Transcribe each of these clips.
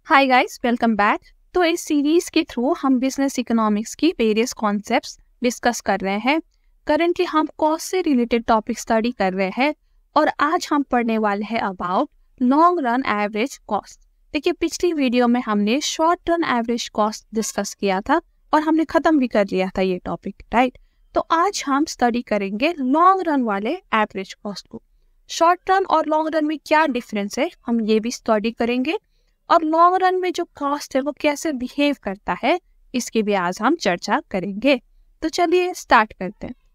Hi guys, welcome back. तो इस series के थ्रू हम बिजनेस इकोनॉमिक्स की वेरियस कॉन्सेप्ट्स डिस्कस कर रहे हैं। करंटली हम कॉस्ट से रिलेटेड टॉपिक स्टडी कर रहे हैं और आज हम पढ़ने वाले हैं about long run average cost. देखिए, पिछली वीडियो में हमने short run average cost discuss किया था और हमने खत्म भी कर लिया था ये टॉपिक, राइट। तो आज हम स्टडी करेंगे लॉन्ग रन वाले एवरेज कॉस्ट को। शॉर्ट रन और लॉन्ग रन में क्या डिफरेंस है हम ये भी स्टडी करेंगे और लॉन्ग रन में जो कॉस्ट है वो कैसे बिहेव करता है इसकी भी आज हम चर्चा करेंगे। तो चलिए स्टार्ट करते हैं।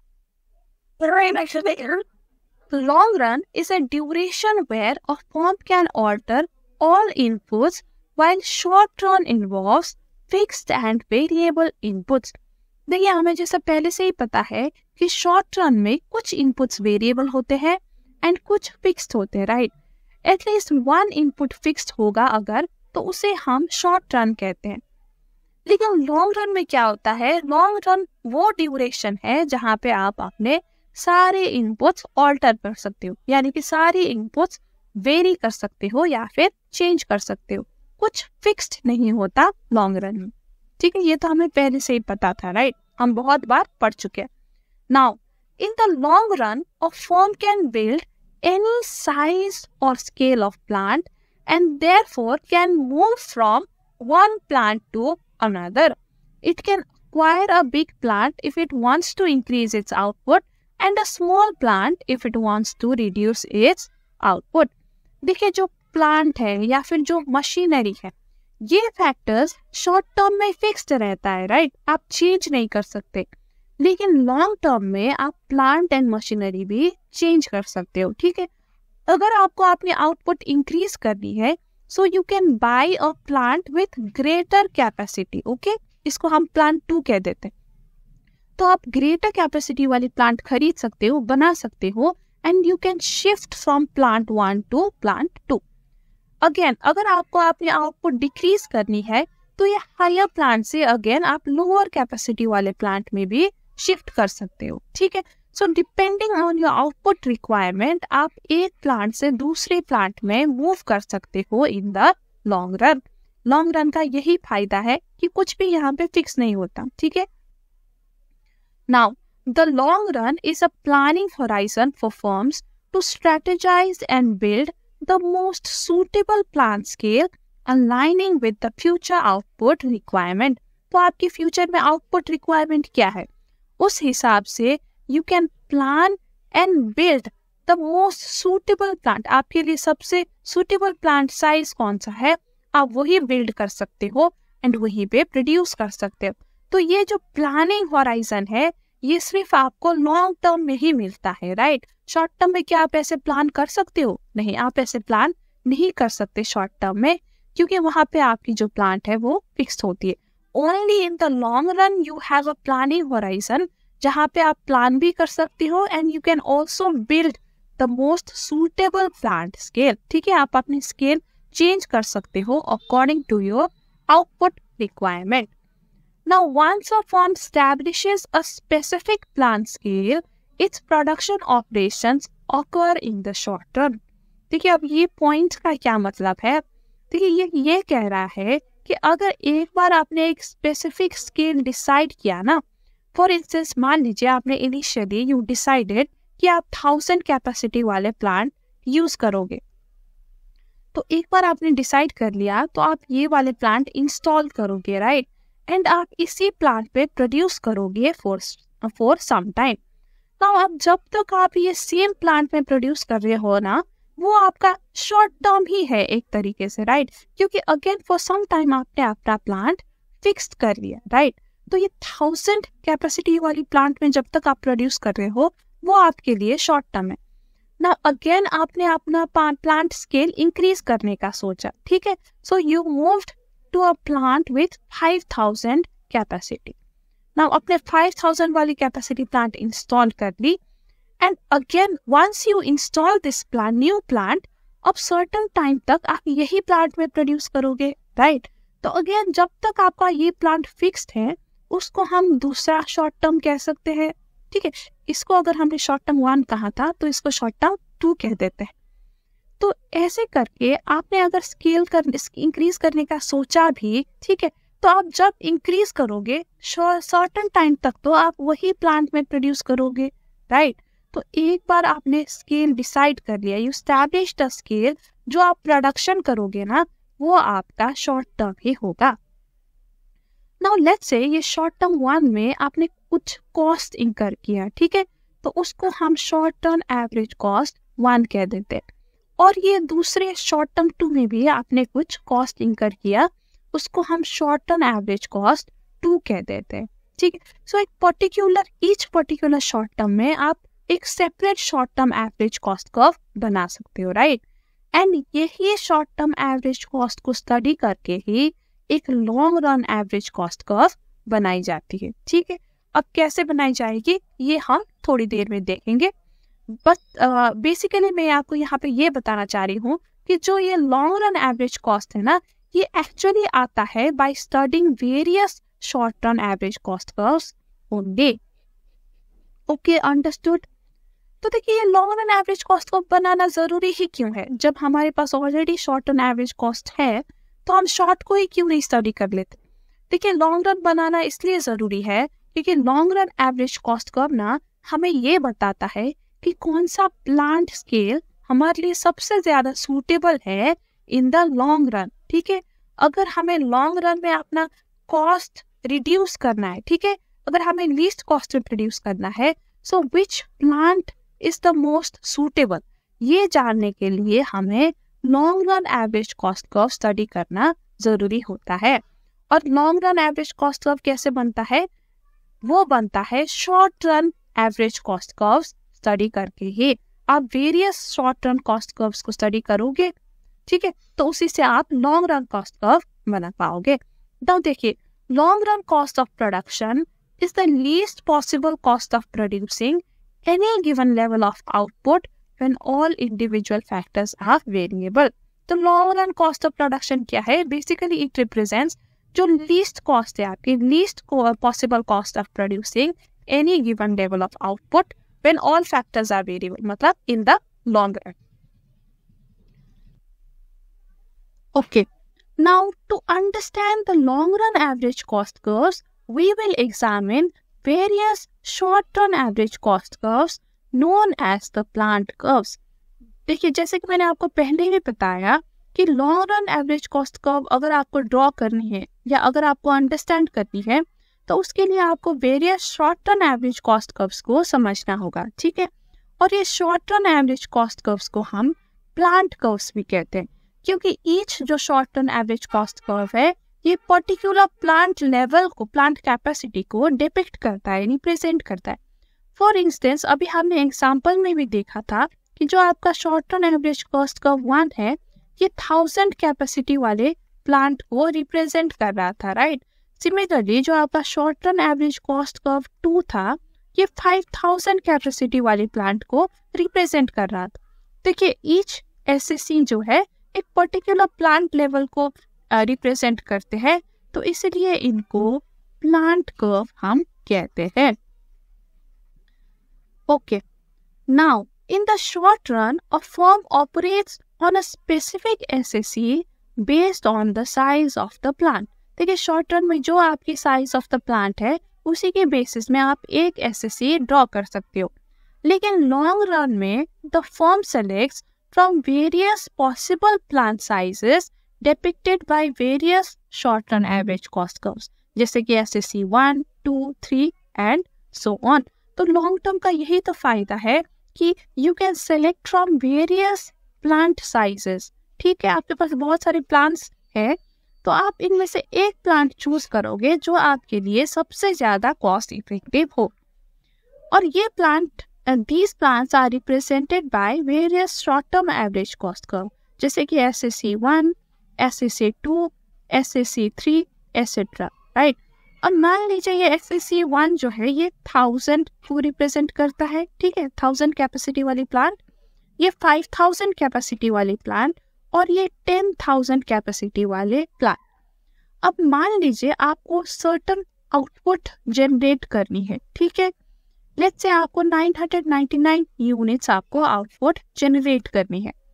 Long run is a duration where a firm can alter all inputs while short run involves fixed and variable inputs। देखिए, हमें जैसा पहले से ही पता है कि शॉर्ट रन में कुछ इनपुट्स वेरिएबल होते हैं एंड कुछ फिक्स्ड होते हैं, right. At least one input fixed होगा अगर, तो उसे हम शॉर्ट रन कहते हैं। लेकिन लॉन्ग रन में क्या होता है, लॉन्ग रन वो ड्यूरेशन है जहाँ पे आप अपने सारे इनपुट्स ऑल्टर कर सकते हो, यानी कि सारी इनपुट्स वेरी कर सकते हो या फिर चेंज कर सकते हो। कुछ फिक्स्ड नहीं होता लॉन्ग रन में, ठीक है। ये तो हमें पहले से ही पता था, राइट, हम बहुत बार पढ़ चुके हैं। Now in the long run a firm can build any size or scale of plant and therefore can move from one plant to another. It can acquire a big plant if it wants to increase its output and a small plant if it wants to reduce its output. देखिए, जो plant है या फिर जो machinery है, ये factors short term में fixed रहता है, राइट, आप चेंज नहीं कर सकते। लेकिन लॉन्ग टर्म में आप प्लांट एंड मशीनरी भी चेंज कर सकते हो, ठीक है। अगर आपको अपनी आउटपुट इंक्रीज करनी है so you can buy a plant with greater capacity, okay, इसको हम प्लांट 2 कह देते हैं। तो आप ग्रेटर कैपेसिटी वाली प्लांट खरीद सकते हो, बना सकते हो and you can shift from plant 1 to plant 2। Again, अगर आपको अपनी आउटपुट डिक्रीज करनी है तो ये हायर प्लांट से अगेन आप लोअर कैपेसिटी वाले प्लांट में भी शिफ्ट कर सकते हो, ठीक है। So depending on your output requirement आप एक प्लांट से दूसरे प्लांट में मूव कर सकते हो in the long run. Long run का यही फायदा है कि कुछ भी यहाँ पे फिक्स नहीं होता, ठीक है। Now the long run is a planning horizon for firms to strategize and build the most suitable plant scale aligning with the future output requirement. तो आपकी फ्यूचर में आउटपुट रिक्वायरमेंट क्या है, उस हिसाब से you can plan and build the most suitable plant. आपके लिए सबसे सुटेबल प्लांट साइज कौन सा है, आप वही बिल्ड कर सकते हो एंड वहीं पे प्रोड्यूस कर सकते हो। तो ये जो प्लानिंग होराइजन है ये सिर्फ आपको लॉन्ग टर्म में ही मिलता है, राइट। शॉर्ट टर्म में क्या आप ऐसे प्लान कर सकते हो? नहीं, आप ऐसे प्लान नहीं कर सकते शॉर्ट टर्म में, क्योंकि वहां पे आपकी जो प्लांट है वो फिक्स्ड होती है। Only in the long run you have a planning horizon जहाँ पे आप प्लान भी कर सकते हो and you can also build the most suitable plant scale, ठीक है। आप अपनी स्केल चेंज कर सकते हो according to your output requirement. Now once a firm establishes a specific plant scale its production operations occur in the short run. देखिए, अब ये पॉइंट का क्या मतलब है। देखिए, ये कह रहा है कि अगर एक बार आपने एक स्पेसिफिक स्केल डिसाइड किया ना, फॉर इंस्टेंस मान लीजिए आपने इनिशियली यू डिसाइडेड कि आप 1000 कैपेसिटी वाले प्लांट यूज करोगे, तो एक बार आपने डिसाइड कर लिया तो आप ये वाले प्लांट इंस्टॉल करोगे, राइट, एंड आप इसी प्लांट पे प्रोड्यूस करोगे फॉर सम टाइम। तो अब जब तक आप ये सेम प्लांट में प्रोड्यूस कर रहे हो ना, वो आपका शॉर्ट टर्म ही है एक तरीके से, राइट, क्योंकि अगेन फॉर सम टाइम आपने अपना प्लांट फिक्स्ड कर लिया, राइट। तो ये 1000 कैपेसिटी वाली प्लांट में जब तक आप प्रोड्यूस कर रहे हो वो आपके लिए शॉर्ट टर्म है ना। अगेन आपने अपना प्लांट स्केल इंक्रीज करने का सोचा, ठीक है। So you moved to a plant with 5000 capacity. Now अपने 5000 वाली कैपेसिटी प्लांट इंस्टॉल कर ली and again once you install this plant, new plant, अब सर्टेन टाइम तक आप यही प्लांट में प्रोड्यूस करोगे, राइट। तो अगेन जब तक आपका ये प्लांट फिक्स्ड है उसको हम दूसरा शॉर्ट टर्म कह सकते हैं, ठीक है। इसको अगर हमने शॉर्ट टर्म 1 कहा था तो इसको शॉर्ट टर्म 2 कह देते हैं। तो ऐसे करके आपने अगर स्केल कर इंक्रीज करने का सोचा भी, ठीक है, तो आप जब इंक्रीज करोगे सर्टेन टाइम तक तो आप वही प्लांट में प्रोड्यूस करोगे, राइट। तो एक बार आपने स्केल डिसाइड कर लिया, यू एस्टैब्लिश द स्केल, जो आप प्रोडक्शन करोगे ना वो आपका शॉर्ट टर्म ही होगा। नाउ लेट्स से ये शॉर्ट टर्म 1 में आपने कुछ कॉस्ट इंकर किया, ठीक है, तो उसको हम शॉर्ट टर्म एवरेज कॉस्ट 1 कह देते हैं। और ये दूसरे शॉर्ट टर्म 2 में भी आपने कुछ कॉस्ट इंकर किया, उसको हम शॉर्ट टर्म एवरेज कॉस्ट 2 कह देते हैं, ठीक है। सो एक ईच पर्टिकुलर शॉर्ट टर्म में आप एक separate short term average cost curve बना सकते हो, राइट। एंड यही शॉर्ट टर्म एवरेज कॉस्ट को स्टडी करके ही एक long run average cost curve बनाई जाती है, ठीक है। अब कैसे बनाई जाएगी ये हम थोड़ी देर में देखेंगे, बट बेसिकली मैं आपको यहाँ पे ये बताना चाह रही हूँ कि जो ये लॉन्ग रन एवरेज कॉस्ट है ना, ये एक्चुअली आता है by studying various short term average cost curves only. Okay, understood. तो देखिए ये लॉन्ग रन एवरेज कॉस्ट को बनाना जरूरी ही क्यों है? जब हमारे पास already short run average cost है तो हम शॉर्ट को ही क्यों नहीं स्टडी कर लेते? देखिए लॉन्ग रन बनाना इसलिए जरूरी है क्योंकि long run average cost curve ना हमें ये बताता है कि कौन सा प्लांट स्केल हमारे लिए सबसे ज्यादा सूटेबल है इन द लॉन्ग रन, ठीक है। अगर हमें लॉन्ग रन में अपना कॉस्ट रिड्यूस करना है, ठीक है, अगर हमें लीस्ट कॉस्ट में रिड्यूस करना है, so which plant is the most suitable, ये जानने के लिए हमें long run average cost curve study करना जरूरी होता है। और long run average cost curve कैसे बनता है? वो बनता है short run average cost curve study करके ही। आप various short run cost curves को स्टडी करोगे, ठीक है, तो उसी से आप लॉन्ग रन कॉस्ट कर्व बना पाओगे। तो देखिए long run cost of production is the least possible cost of producing any given level of output when all individual factors are variable। तो long run cost of production क्या है? Basically it represents जो least cost है आपकी, least possible cost of producing any given level of output when all factors are variable, मतलब in the long run। Okay, now to understand the long run average cost curves, we will examine various short-run average cost curves known as the plant curves। देखिए जैसे कि मैंने आपको पहले ही बताया कि long run average cost curve अगर आपको ड्रॉ करनी है या अगर आपको अंडरस्टैंड करनी है तो उसके लिए आपको various short run average cost curves को समझना होगा, ठीक है। और ये short run average cost curves को हम प्लांट कर्व्स भी कहते हैं, क्योंकि ईच जो short run average cost curve है ये पर्टिकुलर प्लांट लेवल को, प्लांट कैपेसिटी को डिपिक्ट करता है, रिप्रेजेंट करता है। फॉर इंस्टेंस अभी हमने एग्जांपल में भी देखा था कि जो आपका short run average cost curve 1 है ये 1000 कैपेसिटी वाले प्लांट को रिप्रेजेंट कर रहा था, राइट। सिमिलरली जो आपका short run average cost curve 2 था ये 5000 कैपेसिटी वाले प्लांट को रिप्रेजेंट कर रहा था। देखिए ईच एसएससी जो है एक पर्टिकुलर प्लांट लेवल को रिप्रेजेंट करते हैं, तो इसलिए इनको प्लांट कर्व हम कहते हैं। Okay, now in the short run a firm operates on a specific SSC based on the size of the plant. देखिए शॉर्ट रन में जो आपकी साइज ऑफ द प्लांट है उसी के बेसिस में आप एक एसएससी ड्रॉ कर सकते हो। लेकिन लॉन्ग रन में the firm selects from various possible plant sizes depicted by various short run average cost curves, जैसे कि SSC 1, 2, 3 and so on। तो लॉन्ग टर्म का यही तो फायदा है कि you can select from various plant sizes, ठीक है। आपके पास बहुत सारे प्लांट्स है तो आप इनमें से एक प्लांट चूज करोगे जो आपके लिए सबसे ज्यादा कॉस्ट इफेक्टिव हो। और ये plant these plants are represented by various short term average cost curve, जैसे कि SSC 1, SSC 2, SSC 3 etc, right. और मान लीजिए ये SSC 1 जो है ये 1000 को रिप्रेजेंट करता है, ठीक है, 1000 कैपेसिटी वाली प्लांट, ये 5000 कैपेसिटी वाली प्लांट और ये 10,000 कैपेसिटी वाले प्लांट। अब मान लीजिए आपको सर्टेन आउटपुट जनरेट करनी है, ठीक है, लेट्स से आपको 999 यूनिट्स आपको आउटपुट जनरेट करनी है।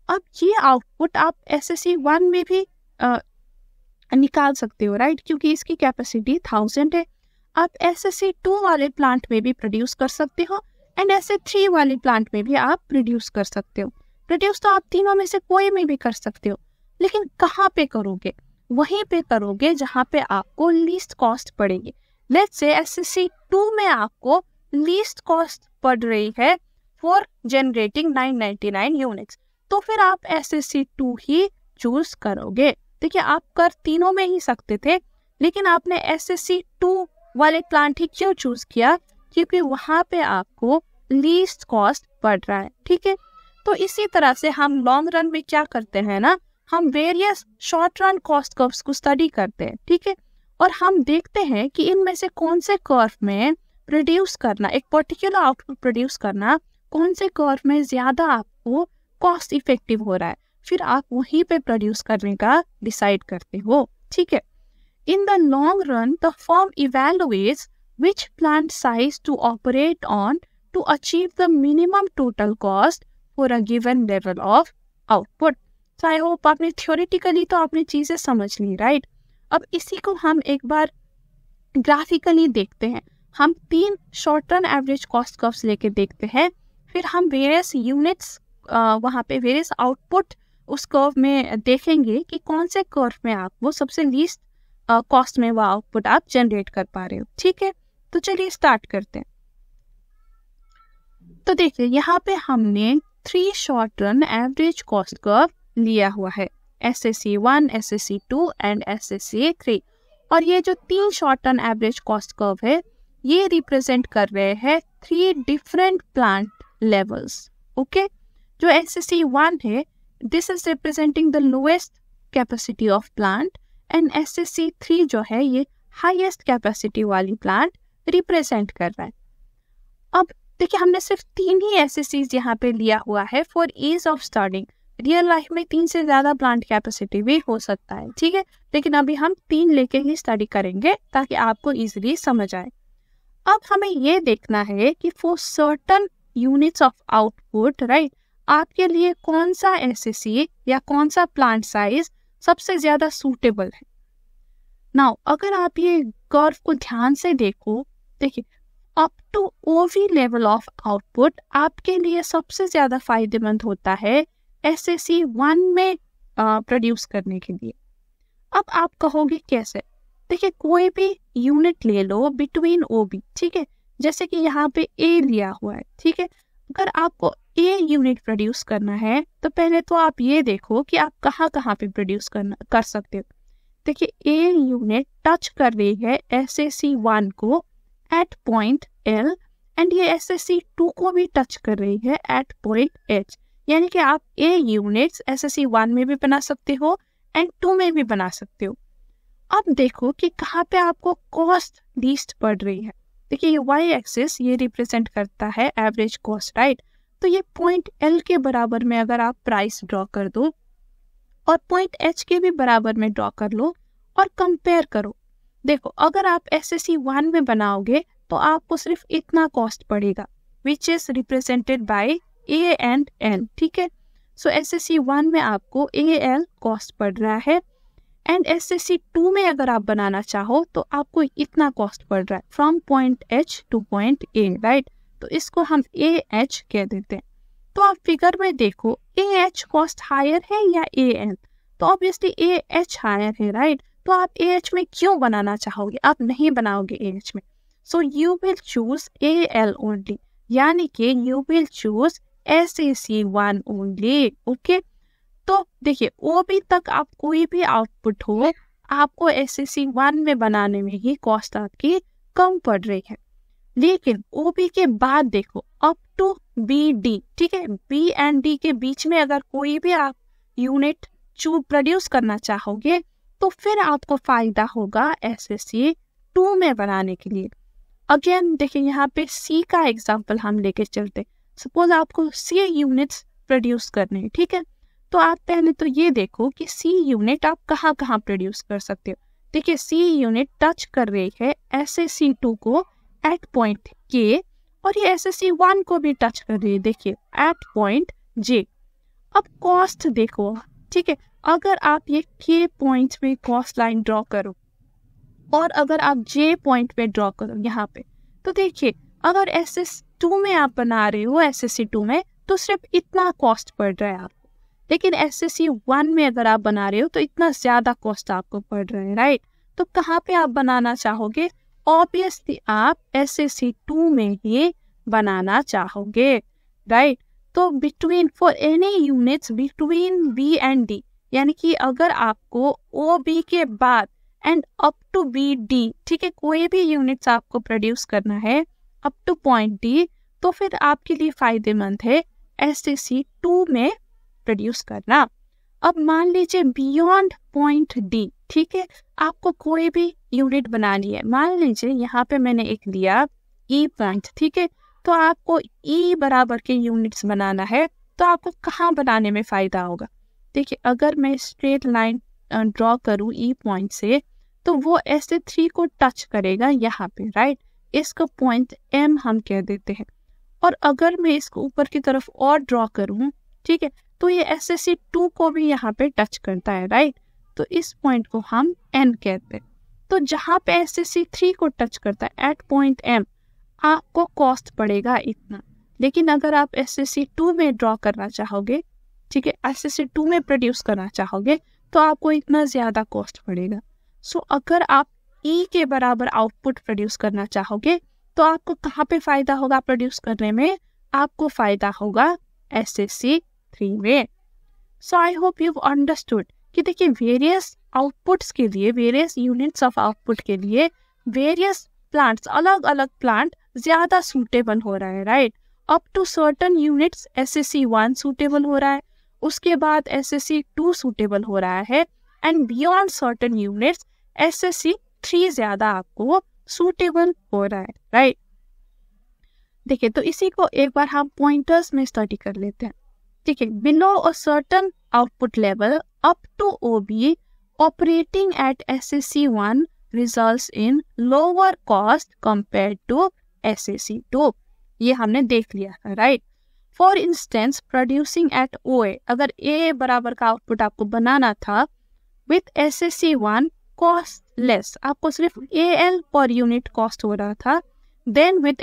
अब ये आउटपुट आप SSC 1 में भी निकाल सकते हो, राइट, क्योंकि इसकी कैपेसिटी 1000 है। आप SSC 2 वाले प्लांट में भी प्रोड्यूस कर सकते हो एंड SSC 3 वाले प्लांट में भी आप प्रोड्यूस कर सकते हो। प्रोड्यूस तो आप तीनों में से कोई में भी कर सकते हो, लेकिन कहाँ पे करोगे? वहीं पे करोगे जहाँ पे आपको लीस्ट कॉस्ट पड़ेगी। लेट्स से SSC 2 में आपको लीस्ट कॉस्ट पड़ रही है फॉर जनरेटिंग 999 यूनिट्स, तो फिर आप SSC 2 ही चूज करोगे। देखिए, आप कर तीनों में ही सकते थे, लेकिन आपने SSC 2 वाले प्लांट ही क्यों चूज किया? क्योंकि वहां पे आपको लीस्ट कॉस्ट पड़ रहा है, ठीक है। तो इसी तरह से हम लॉन्ग रन में क्या करते हैं ना, हम various short run cost curves को स्टडी करते हैं, ठीक है, और हम देखते हैं कि इनमें से कौन से कर्व में प्रोड्यूस करना, एक पर्टिकुलर आउटपुट प्रोड्यूस करना, कौन से कर्व में ज्यादा आपको कॉस्ट इफेक्टिव हो रहा है, फिर आप वहीं पे प्रोड्यूस करने का डिसाइड करते हो, ठीक है। In the long run the firm evaluates which plant size to operate on to achieve the minimum total cost for a given level of output. So I hope आपने theoretically तो आपने चीजें समझ ली, राइट। अब इसी को हम एक बार ग्राफिकली देखते हैं। हम 3 short run average cost curves लेके देखते हैं, फिर हम वेरियस यूनिट्स वहाँ पे वेरियस आउटपुट उस कर्व में देखेंगे कि कौन से कर्व में आप वो सबसे लीस्ट कॉस्ट में वो आउटपुट आप जनरेट कर पा रहे हो, ठीक है। तो चलिए स्टार्ट करते हैं। तो देखिए, यहाँ पे हमने 3 short run average cost curve लिया हुआ है, SSC 1, SSC 2 एंड SSC 3। और ये जो 3 short run average cost curve है, ये रिप्रेजेंट कर रहे हैं 3 डिफरेंट प्लांट लेवल्स, ओके। जो SSC 1 है, this is representing the lowest capacity of plant, and SSC 3 जो है ये हाईएस्ट कैपेसिटी वाली प्लांट रिप्रेजेंट कर रहा है। अब देखिए, हमने सिर्फ 3 ही SSCs यहाँ पे लिया हुआ है for ease of starting. Real life में 3 से ज्यादा प्लांट कैपेसिटी भी हो सकता है, ठीक है, लेकिन अभी हम 3 लेके ही स्टडी करेंगे ताकि आपको इजीली समझ आए। अब हमें ये देखना है कि for certain units of output, right, आपके लिए कौन सा SSC या कौन सा प्लांट साइज सबसे ज्यादा सूटेबल है। नाउ अगर आप ये कर्व को ध्यान से देखो, देखिए, up to OV level of output आपके लिए सबसे ज्यादा फायदेमंद होता है SSC 1 में प्रोड्यूस करने के लिए। अब आप कहोगे कैसे? देखिए, कोई भी यूनिट ले लो बिटवीन OB, ठीक है, जैसे कि यहाँ पे A लिया हुआ है, ठीक है। अगर आपको A यूनिट प्रोड्यूस करना है तो पहले तो आप ये देखो कि आप कहाँ कहाँ पे प्रोड्यूस कर सकते हो। देखिए, A यूनिट टच कर रही है SSC 1 को एट पॉइंट L, एंड ये SSC 2 को भी टच कर रही है एट पॉइंट H, यानी कि आप A यूनिट्स SSC 1 में भी बना सकते हो एंड 2 में भी बना सकते हो। अब देखो कि कहाँ पे आपको कॉस्ट लीस्ट पड़ रही है। देखिए, ये Y एक्सिस ये रिप्रेजेंट करता है एवरेज कॉस्ट, राइट। तो ये पॉइंट L के बराबर में अगर आप प्राइस ड्रॉ कर दो और पॉइंट H के भी बराबर में ड्रॉ कर लो और कंपेयर करो। देखो, अगर आप SSC 1 में बनाओगे तो आपको सिर्फ इतना कॉस्ट पड़ेगा, which is represented by A and N, ठीक है। सो SSC 1 में आपको AL कॉस्ट पड़ रहा है, एंड SSC 2 में अगर आप बनाना चाहो तो आपको इतना कॉस्ट पड़ रहा है from point H to point A, right. तो इसको हम AH कह देते हैं। तो आप फिगर में देखो, AH कॉस्ट हायर है या AN? तो ऑब्वियसली AH हायर है, राइट। तो आप AH में क्यों बनाना चाहोगे? आप नहीं बनाओगे AH में। So you will choose AL only, यानी कि you will choose SSC 1 only, okay. तो देखिए, OB तक आप कोई भी आउटपुट हो, आपको SSC 1 में बनाने में ही कॉस्ट आपकी कम पड़ रही है। लेकिन OB के बाद देखो, अप टू BD, ठीक है, B एंड D के बीच में अगर कोई भी आप यूनिट प्रोड्यूस करना चाहोगे तो फिर आपको फायदा होगा SSC 2 में बनाने के लिए। अगेन देखिए, यहाँ पे C का एग्जाम्पल हम लेके चलते। सपोज आपको C यूनिट्स प्रोड्यूस करने हैं, ठीक है। तो आप पहले तो ये देखो कि C यूनिट आप कहाँ कहाँ प्रोड्यूस कर सकते हो। देखिए, C यूनिट टच कर रही है SSC 2 को एट पॉइंट K, और ये SSC 1 को भी टच कर रही है, देखिए, एट पॉइंट J। अब कॉस्ट देखो, ठीक है, अगर आप ये के पॉइंट पे कॉस्ट लाइन ड्रॉ करो और अगर आप जे पॉइंट पे ड्रॉ करो यहाँ पे, तो देखिए अगर SS2 में आप बना रहे हो SSC2 में तो सिर्फ इतना कॉस्ट पड़ रहा है आपको, लेकिन SSC1 में अगर आप बना रहे हो तो इतना ज्यादा कॉस्ट आपको पड़ रहा है, राइट। तो कहाँ पे आप बनाना चाहोगे? ऑब्वियसली आप SSC2 में ही बनाना चाहोगे, राइट। तो between for any units between B and D, यानी कि अगर आपको OB के बाद एंड अप टू BD, ठीक है, कोई भी यूनिट्स आपको प्रोड्यूस करना है अप टू पॉइंट D, तो फिर आपके लिए फायदेमंद है SSC2 में प्रोड्यूस करना। अब मान लीजिए बियॉन्ड पॉइंट D, ठीक है, आपको कोई भी यूनिट बनानी है। मान लीजिए यहाँ पे मैंने एक लिया E पॉइंट, ठीक है, तो आपको E बराबर के यूनिट्स बनाना है, तो आपको कहाँ बनाने में फायदा होगा? देखिए अगर मैं स्ट्रेट लाइन ड्रॉ करूँ E पॉइंट से, तो वो SS3 को टच करेगा यहाँ पे, राइट। इसको पॉइंट M हम कह देते हैं। और अगर मैं इसको ऊपर की तरफ और ड्रॉ करूँ, ठीक है, तो ये SSC2 को भी यहाँ पे टच करता है, राइट। तो इस पॉइंट को हम N कहते हैं। तो जहाँ पे SSC3 को टच करता है एट पॉइंट M, आपको कॉस्ट पड़ेगा इतना। लेकिन अगर आप SSC2 में ड्रॉ करना चाहोगे, ठीक है, SSC2 में प्रोड्यूस करना चाहोगे, तो आपको इतना ज्यादा कॉस्ट पड़ेगा। सो अगर आप E के बराबर आउटपुट प्रोड्यूस करना चाहोगे, तो आपको कहाँ पे फायदा होगा प्रोड्यूस करने में? आपको फायदा होगा SSC3 में। So I hope you understood कि देखिए वेरियस आउटपुट्स के लिए, वेरियस यूनिट्स ऑफ आउटपुट के लिए वेरियस प्लांट्स, अलग अलग प्लांट ज्यादा सूटेबल हो रहा है, right. Up to certain units SSC1 suitable हो रहा है, उसके बाद SSC2 सूटेबल हो रहा है, and beyond certain units SSC3 ज्यादा आपको सूटेबल हो रहा है, राइट। देखिए तो इसी को एक बार हम पॉइंटर्स में स्टडी कर लेते हैं, ठीक है। Below a certain output level up to OB operating at SSC1 results in lower cost compared to SSC2, ये हमने देख लिया था, right. For instance producing at OA, अगर A बराबर का आउटपुट आपको बनाना था विथ SSC1 कॉस्ट लेस, आपको सिर्फ AL पर यूनिट कॉस्ट हो रहा था, देन विथ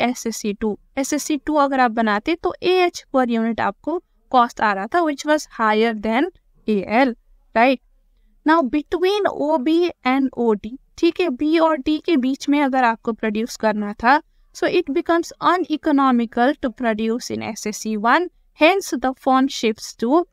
SSC2 अगर आप बनाते तो AH पर यूनिट आपको कॉस्ट आ रहा था, which was higher than AL, right. Now between OB and OD, ठीक है, B और D के बीच में अगर आपको प्रोड्यूस करना था, so it becomes uneconomical to produce in SSC1, hence the fund shifts to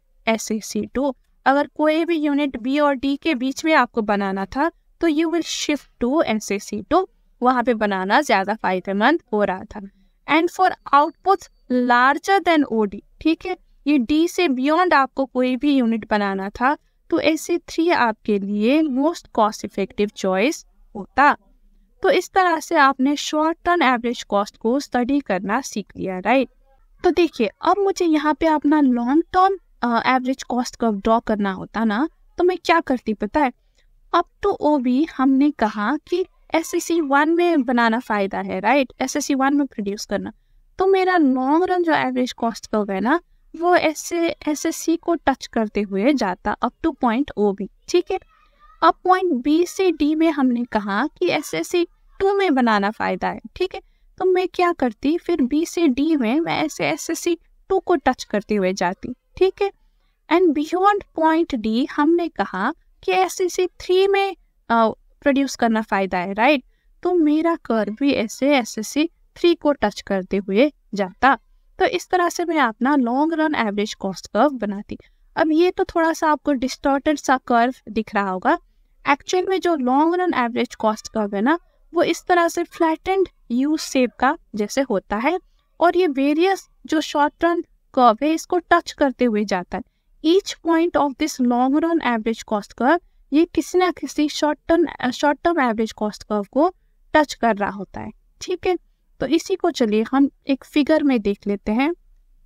SSC2। अगर कोई भी यूनिट B और D के बीच में आपको बनाना था, तो you will shift to SSC2, वहां पे बनाना ज्यादा फायदेमंद हो रहा था। And for output larger than OD, ठीक है, ये D से बियॉन्ड आपको कोई भी यूनिट बनाना था, तो SSC3 आपके लिए मोस्ट कॉस्ट इफेक्टिव चॉइस होता। तो इस तरह से आपने शॉर्ट टर्म एवरेज कॉस्ट को स्टडी करना सीख लिया, राइट। तो देखिए अब मुझे यहाँ पे अपना long term average cost curve draw करना होता ना, तो मैं क्या करती पता है? अप टू OB हमने कहा कि SSC1 में बनाना फायदा है, राइट, SSC1 में प्रोड्यूस करना। तो मेरा लॉन्ग रन जो एवरेज कॉस्ट कर्व है ना, वो SSC को टच करते हुए जाता अप टू पॉइंट OB, ठीक है। अब पॉइंट B से D में हमने कहा कि SSC2 में बनाना फायदा है, ठीक है, तो मैं क्या करती, फिर B से D में मैं ऐसे SSC2 को टच करते हुए जाती, ठीक है। एंड बियॉन्ड पॉइंट D हमने कहा कि SSC3 में प्रोड्यूस करना फायदा है, राइट। तो मेरा कर्व भी ऐसे SSC3 को टच करते हुए जाता। तो इस तरह से मैं अपना long run average cost curve बनाती। अब ये तो थोड़ा सा आपको डिस्टॉर्टेड सा कर्व दिख रहा होगा, एक्चुअल में जो long run average cost curve है ना, वो इस तरह से फ्लैटेंड यू शेप का जैसे होता है, और ये वेरियस जो शॉर्ट रन कर्व है इसको टच करते हुए जाता है। Each point of this long run average cost curve ये किसी ना किसी short term average cost curve को टच कर रहा होता है, ठीक है। तो इसी को चलिए हम एक फिगर में देख लेते हैं।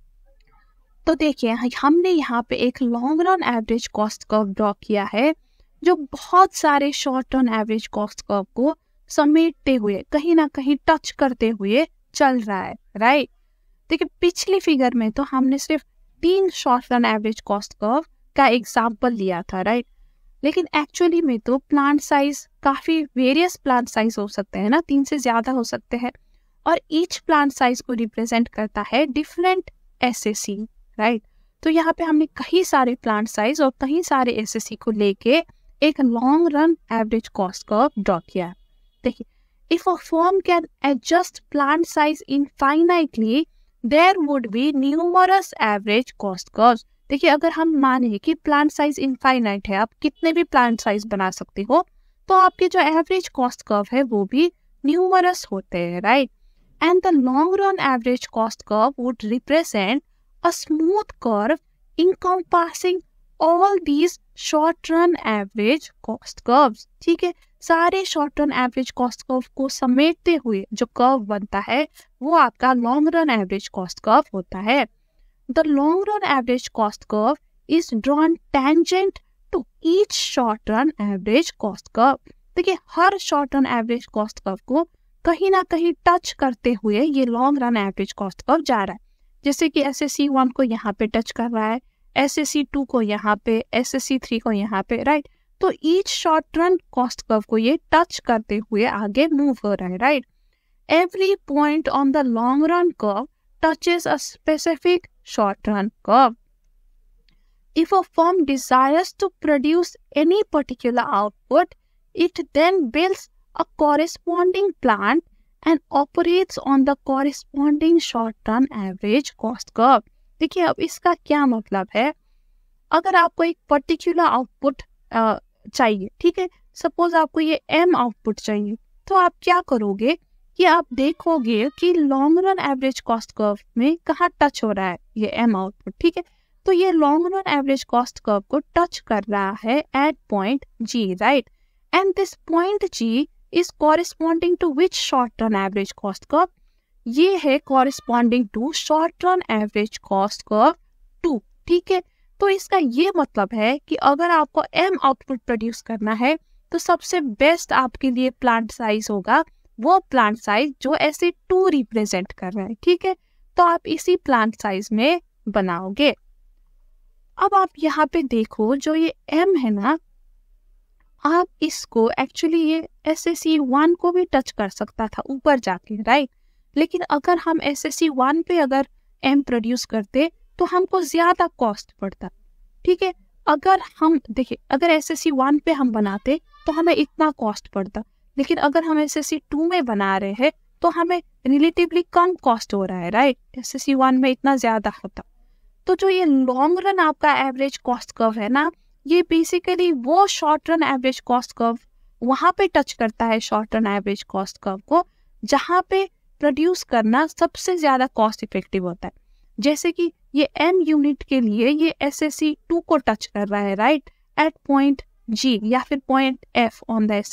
तो देखिए हमने यहाँ पे एक long run average cost curve draw किया है, जो बहुत सारे short term average cost curve को समेटते हुए कहीं ना कहीं टच करते हुए चल रहा है, राइट। देखिए पिछली फिगर में तो हमने सिर्फ 3 short run average cost curve का एग्जाम्पल लिया था, राइट। लेकिन एक्चुअली में तो प्लांट साइज काफी वेरियस प्लांट साइज हो सकते हैं ना, 3 से ज्यादा हो सकते हैं, और ईच प्लांट साइज को रिप्रेजेंट करता है डिफरेंट एसएससी, राइट। तो यहाँ पे हमने कई सारे प्लांट साइज और कई सारे एसएससी को लेके एक long run average cost curve draw किया है। देखिए, if a firm can adjust plant size infinitely there would be numerous average cost curves. देखिए, अगर हम माने कि प्लांट साइज इनफाइनाइट है, आप कितने भी प्लांट साइज बना सकते हो, तो आपके जो एवरेज कॉस्ट कर्व है वो भी न्यूमरस होते हैं, राइट। And the long run average cost curve would represent a smooth curve encompassing all these short run average cost curves। ठीक है, सारे short run average cost curve को समेटते हुए जो कर्व बनता है वो आपका long run average cost curve होता है। The long run average cost curve is drawn tangent to each short run average cost curve. देखिए, हर short run average cost curve को कहीं ना कहीं टच करते हुए ये long run average cost curve जा रहा है। जैसे कि SSC 1 को यहाँ पे टच कर रहा है, SSC 2 को यहाँ पे, SSC 3 को यहाँ पे, राइट। तो each short run cost curve को ये टच करते हुए आगे मूव हो रहा है, right. Every point on the long run curve touches a specific short run curve. If a firm desires to produce any particular output, it then builds a corresponding plant and operates on the corresponding short-run average cost curve। देखिए, अब इसका क्या मतलब है, अगर आपको एक particular output चाहिए, ठीक है, सपोज आपको ये M आउटपुट चाहिए, तो आप क्या करोगे कि आप देखोगे कि long run average cost curve में कहाँ टच हो रहा है ये M आउटपुट, ठीक है। तो ये long run average cost curve को टच कर रहा है at point G, right. And this point G is corresponding to which short run average cost curve? ये है corresponding to short run average cost curve 2, ठीक है। तो इसका ये मतलब है कि अगर आपको M आउटपुट प्रोड्यूस करना है तो सबसे बेस्ट आपके लिए प्लांट साइज होगा वो प्लांट साइज जो ऐसे 2 रिप्रेजेंट कर रहा है, ठीक है। तो आप इसी प्लांट साइज में बनाओगे। अब आप यहाँ पे देखो, जो ये M है ना, आप इसको एक्चुअली ये SSC 1 को भी टच कर सकता था ऊपर जाके, राइट। लेकिन अगर हम SSC 1 पे अगर M प्रोड्यूस करते तो हमको ज्यादा कॉस्ट पड़ता, ठीक है। अगर हम देखिए, अगर SSC 1 पे हम बनाते तो हमें इतना कॉस्ट पड़ता, लेकिन अगर हम SSC 2 में बना रहे हैं तो हमें रिलेटिवली कम कॉस्ट हो रहा है, राइट। SSC 1 में इतना ज्यादा होता। तो जो ये लॉन्ग रन आपका एवरेज कॉस्ट कर्व है ना, ये बेसिकली वो short run average cost curve वहां पे टच करता है short run average cost curve को जहां पे प्रोड्यूस करना सबसे ज्यादा कॉस्ट इफेक्टिव होता है। जैसे कि ये M यूनिट के लिए ये SSC 2 को टच कर रहा है, राइट, एट पॉइंट G या फिर point F on the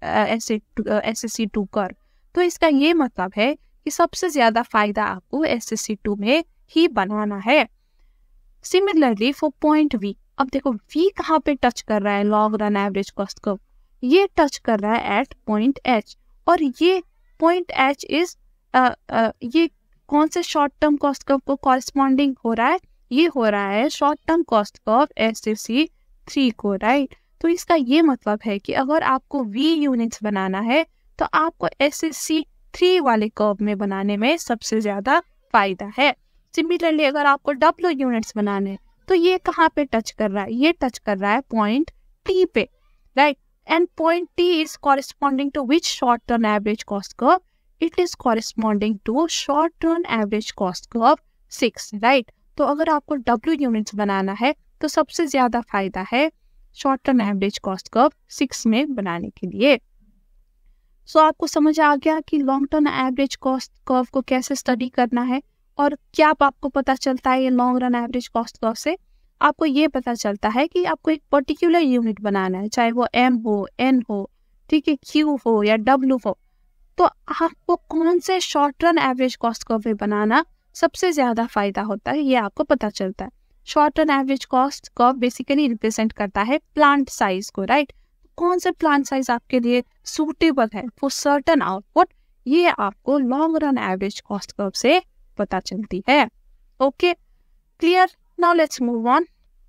SSC 2 curve. तो इसका ये मतलब है कि सबसे ज्यादा फायदा आपको SSC 2 में ही बनाना है। सिमिलरली फॉर पॉइंट V, अब देखो V कहाँ पे टच कर रहा है long run average cost curve, ये टच कर रहा है एट पॉइंट H, और ये पॉइंट H इज ये कौन से शॉर्ट टर्म कॉस्ट कर्व को कॉरेस्पॉन्डिंग हो रहा है, ये हो रहा है short term cost curve SSC 3 को, राइट। तो इसका ये मतलब है कि अगर आपको V यूनिट्स बनाना है तो आपको SSC 3 वाले कर्व में बनाने में सबसे ज्यादा फायदा है। सिमिलरली अगर आपको W यूनिट्स बनाने हैं तो ये कहाँ पे टच कर रहा है, ये टच कर रहा है पॉइंट T पे, right. And point T is corresponding to which short term average cost curve, it is corresponding to short term average cost curve 6, right. तो अगर आपको W यूनिट्स बनाना है तो सबसे ज्यादा फायदा है short term average cost curve 6 में बनाने के लिए। सो आपको समझ आ गया कि long term average cost curve को कैसे स्टडी करना है, और क्या आपको पता चलता है ये long run average cost curve से, आपको ये पता चलता है कि आपको एक पर्टिकुलर यूनिट बनाना है, चाहे वो M हो, N हो, ठीक है, Q हो या W हो, तो आपको कौन से short run average cost curve में बनाना सबसे ज्यादा फायदा होता है ये आपको पता चलता है। Short run average cost curve basically represent करता है प्लांट साइज को, राइट। कौन से प्लांट साइज आपके लिए सूटेबल है फॉर सर्टेन आउटपुट, ये आपको long run average cost curve से पता चलती है। Okay, clear. Now let's move on.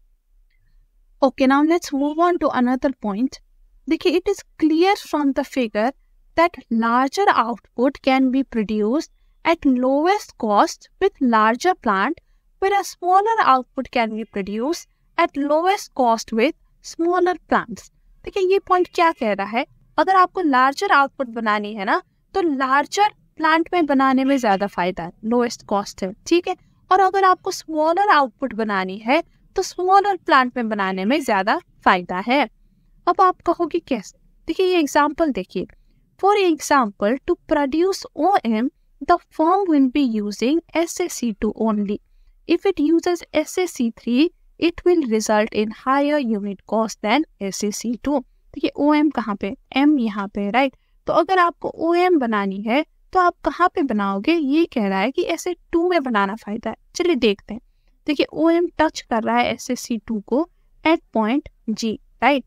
Okay, now let's move on to another point. देखिए, it is clear from the figure that larger output can be produced at lowest cost with larger plant, whereas smaller output can be produced at lowest cost with smaller plants. देखिए, ये point क्या कह रहा है, अगर आपको larger output बनानी है ना, तो लार्जर प्लांट में बनाने में ज्यादा फायदा है, लोएस्ट कॉस्ट है, ठीक है। और अगर आपको स्मॉलर आउटपुट बनानी है तो स्मॉलर प्लांट में बनाने में ज्यादा फायदा है। अब आप कहोगे कैसे? देखिए, ये एग्जांपल देखिए। For example, to produce OM, the firm will be using SaC2 only. If it uses SaC3, it will result in higher unit cost than SaC2. देखिए, OM कहाँ पे, M यहाँ पे, राइट। तो अगर आपको OM बनानी है तो आप कहाँ पे बनाओगे? ये कह रहा है कि SA2 में बनाना फायदा है। चलिए देखते हैं। देखिए, OM टच कर रहा है SaC2 को एट पॉइंट G, राइट।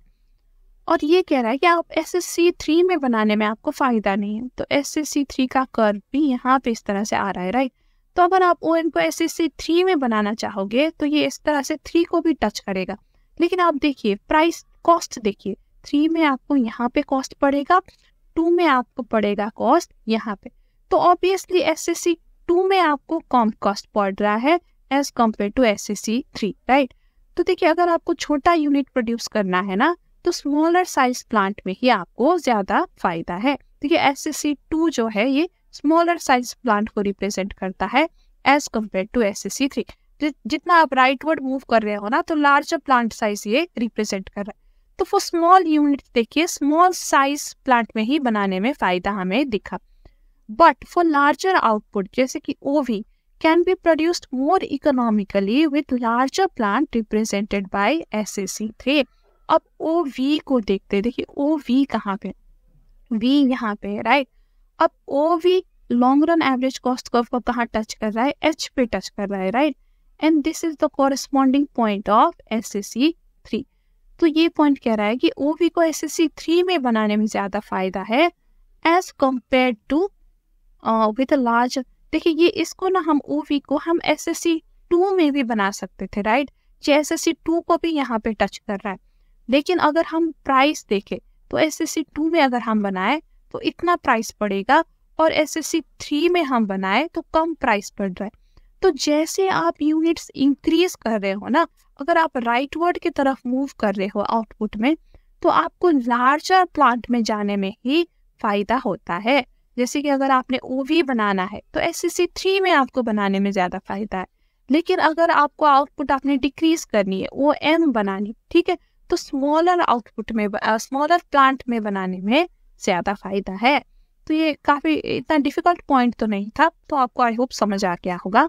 और ये कह रहा है कि आप SaC3 में बनाने में आपको फायदा नहीं है। तो SaC3 का कर्व भी यहाँ पे इस तरह से आ रहा है, राइट। तो अगर आप OM को SaC3 में बनाना चाहोगे तो ये इस तरह से 3 को भी टच करेगा। लेकिन आप देखिए, प्राइस कॉस्ट देखिए, 3 में आपको यहाँ पे कॉस्ट पड़ेगा, 2 में आपको पड़ेगा कॉस्ट यहाँ पे। तो ऑब्वियसली SaC2 में आपको कम कॉस्ट पड़ रहा है as compare to SaC3, right. तो देखिए, अगर आपको छोटा यूनिट प्रोड्यूस करना है ना, तो स्मॉलर साइज प्लांट में ही आपको ज्यादा फायदा है। देखिए, SaC2 जो है ये स्मॉलर साइज प्लांट को रिप्रेजेंट करता है एज कम्पेयर टू SaC3। जितना आप राइटवर्ड मूव कर रहे हो ना, तो लार्जर प्लांट साइज ये रिप्रेजेंट कर रहा है। तो फॉर स्मॉल यूनिट देखिए, स्मॉल साइज प्लांट में ही बनाने में फायदा हमें दिखा। बट फॉर लार्जर आउटपुट जैसे कि OV can be produced more economically with larger plant represented by SaC3। अब OV को देखते, देखिए OV कहाँ पे, V यहाँ पे, राइट। अब OV long run average cost curve को कहाँ टच कर रहा है? H पे टच कर रहा है, right. And this is the corresponding point of SaC3। तो ये पॉइंट कह रहा है कि OV को SaC3 में बनाने में ज्यादा फायदा है as compare to with large. देखिए, ये इसको ना हम OV को हम SaC2 में भी बना सकते थे, राइट। SaC2 को भी यहाँ पे टच कर रहा है। लेकिन अगर हम प्राइस देखें तो SaC2 में अगर हम बनाए तो इतना प्राइस पड़ेगा, और SaC3 में हम बनाए तो कम प्राइस पड़ रहा है। तो जैसे आप यूनिट्स इंक्रीज कर रहे हो ना, अगर आप राइटवर्ड की तरफ मूव कर रहे हो आउटपुट में, तो आपको लार्जर प्लांट में जाने में ही फायदा होता है। जैसे कि अगर आपने OV बनाना है तो SaC3 में आपको बनाने में ज्यादा फायदा है। लेकिन अगर आपको आउटपुट आपने डिक्रीज करनी है, OM बनानी, ठीक है, तो स्मॉलर आउटपुट में, स्मॉलर प्लांट में बनाने में ज्यादा फायदा है। तो ये काफी इतना डिफिकल्ट पॉइंट तो नहीं था, तो आपको आई होप समझ आ गया होगा।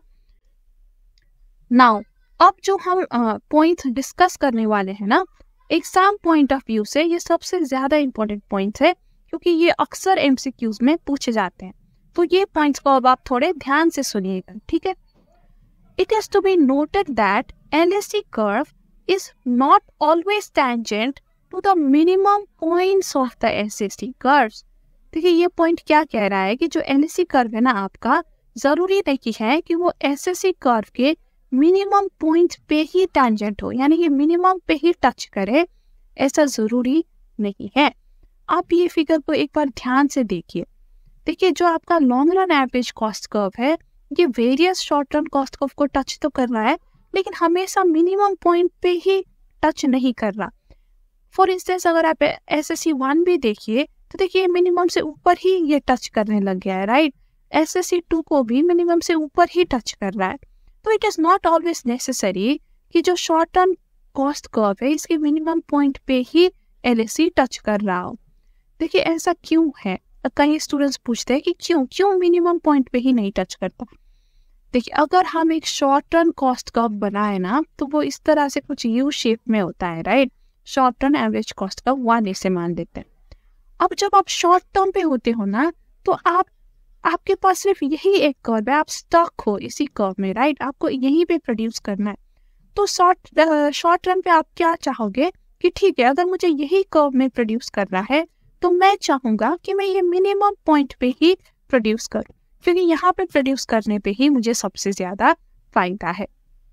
नाउ अब जो हम पॉइंट डिस्कस करने वाले हैं ना, एग्जाम पॉइंट ऑफ व्यू से ये सबसे ज्यादा इंपॉर्टेंट पॉइंट है, क्योंकि ये अक्सर MCQs में पूछे जाते हैं। तो ये पॉइंट्स को अब आप थोड़े ध्यान से सुनिएगा, ठीक है। It is to be noted that LAC curve is not always tangent to the minimum points of the SAC curves. देखिए, ये पॉइंट क्या कह रहा है कि जो LAC कर्व है ना आपका, जरूरी नहीं है कि वो SAC कर्व के मिनिमम पॉइंट पे ही टेंजेंट हो, यानी कि मिनिमम पे ही टच करे, ऐसा जरूरी नहीं है। आप ये फिगर को एक बार ध्यान से देखिए। देखिए, जो आपका long run average cost curve है, ये various short run cost curve को टच तो कर रहा है, लेकिन हमेशा मिनिमम पॉइंट पे ही टच नहीं कर रहा। फॉर इंस्टेंस, अगर आप SaC1 भी देखिए तो देखिए मिनिमम से ऊपर ही ये टच करने लग गया है, राइट। SaC2 को भी मिनिमम से ऊपर ही टच कर रहा है। तो it is not always necessary कि जो शॉर्ट टर्म कॉस्ट कर्व है इसके मिनिमम पॉइंट पे ही LAC टच कर रहा हो। देखिए, ऐसा क्यों है? कई स्टूडेंट्स पूछते हैं कि क्यों मिनिमम पॉइंट पे ही नहीं टच करता। देखिए, अगर हम एक शॉर्ट टर्म कॉस्ट कर्व बनाए ना, तो वो इस तरह से कुछ U शेप में होता है, right. Short term average cost curve 1 इसे मान देते हैं। अब जब आप शॉर्ट टर्म पे होते हो ना, तो आपके पास सिर्फ यही एक कर्व है, आप स्टक हो इसी कर्व में, राइट। आपको यहीं पे प्रोड्यूस करना है। तो शॉर्ट टर्म पे आप क्या चाहोगे कि ठीक है, अगर मुझे यही कर्व में प्रोड्यूस करना है तो मैं चाहूंगा कि मैं ये मिनिमम पॉइंट पे ही प्रोड्यूस करूं, क्योंकि यहाँ पे प्रोड्यूस करने पे ही मुझे सबसे ज्यादा फायदा है।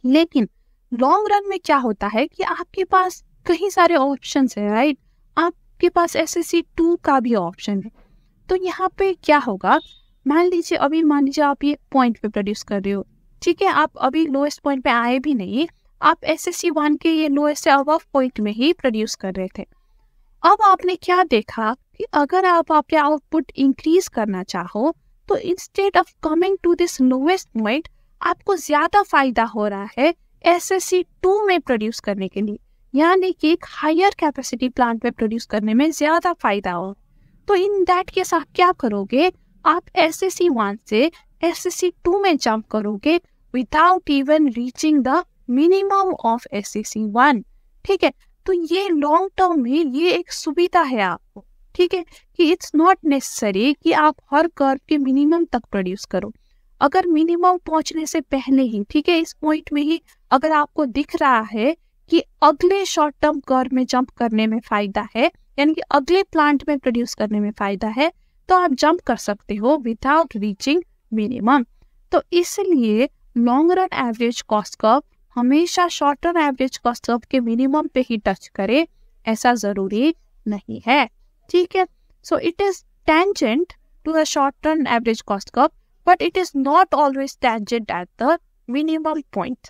लेकिन लॉन्ग रन में क्या होता है कि आपके पास कई सारे ऑप्शन है, राइट। आपके पास SSC 2 का भी ऑप्शन है। तो यहाँ पे क्या होगा, मान लीजिए आप ये पॉइंट पे प्रोड्यूस कर रहे हो, ठीक है, आप अभी लोएस्ट पॉइंट पे आए भी नहीं, आप SSC 1 के ये लोएस्ट से अबव पॉइंट में ही प्रोड्यूस कर रहे थे। अब आपने क्या देखा कि अगर आप आपके आउटपुट इंक्रीज करना चाहो तो instead of coming to this lowest point आपको ज्यादा फायदा हो रहा है SSC 2 में प्रोड्यूस करने के लिए, यानी कि एक हायर कैपेसिटी प्लांट में प्रोड्यूस करने में ज्यादा फायदा हो। तो इन दैट केस आप क्या करोगे, आप SSC 1 से SSC 2 में जंप करोगे without even reaching the minimum of SSC 1। ठीक है, तो ये लॉन्ग टर्म में ये एक सुविधा है आपको, ठीक है, कि इट्स नॉट नेसेसरी कि आप हर कर्व के मिनिमम तक प्रोड्यूस करो। अगर मिनिमम पहुंचने से पहले ही, ठीक है, इस पॉइंट में ही अगर आपको दिख रहा है कि अगले शॉर्ट टर्म कर्व में जंप करने में फायदा है, यानी कि अगले प्लांट में प्रोड्यूस करने में फायदा है, तो आप जंप कर सकते हो विदाउट रीचिंग मिनिमम। तो इसलिए long run average cost curve हमेशा short term average cost curve के मिनिमम पे ही टच करे, ऐसा जरूरी नहीं है। ठीक है, so it is tangent to the short term average cost curve, but it is not always tangent at the minimum point.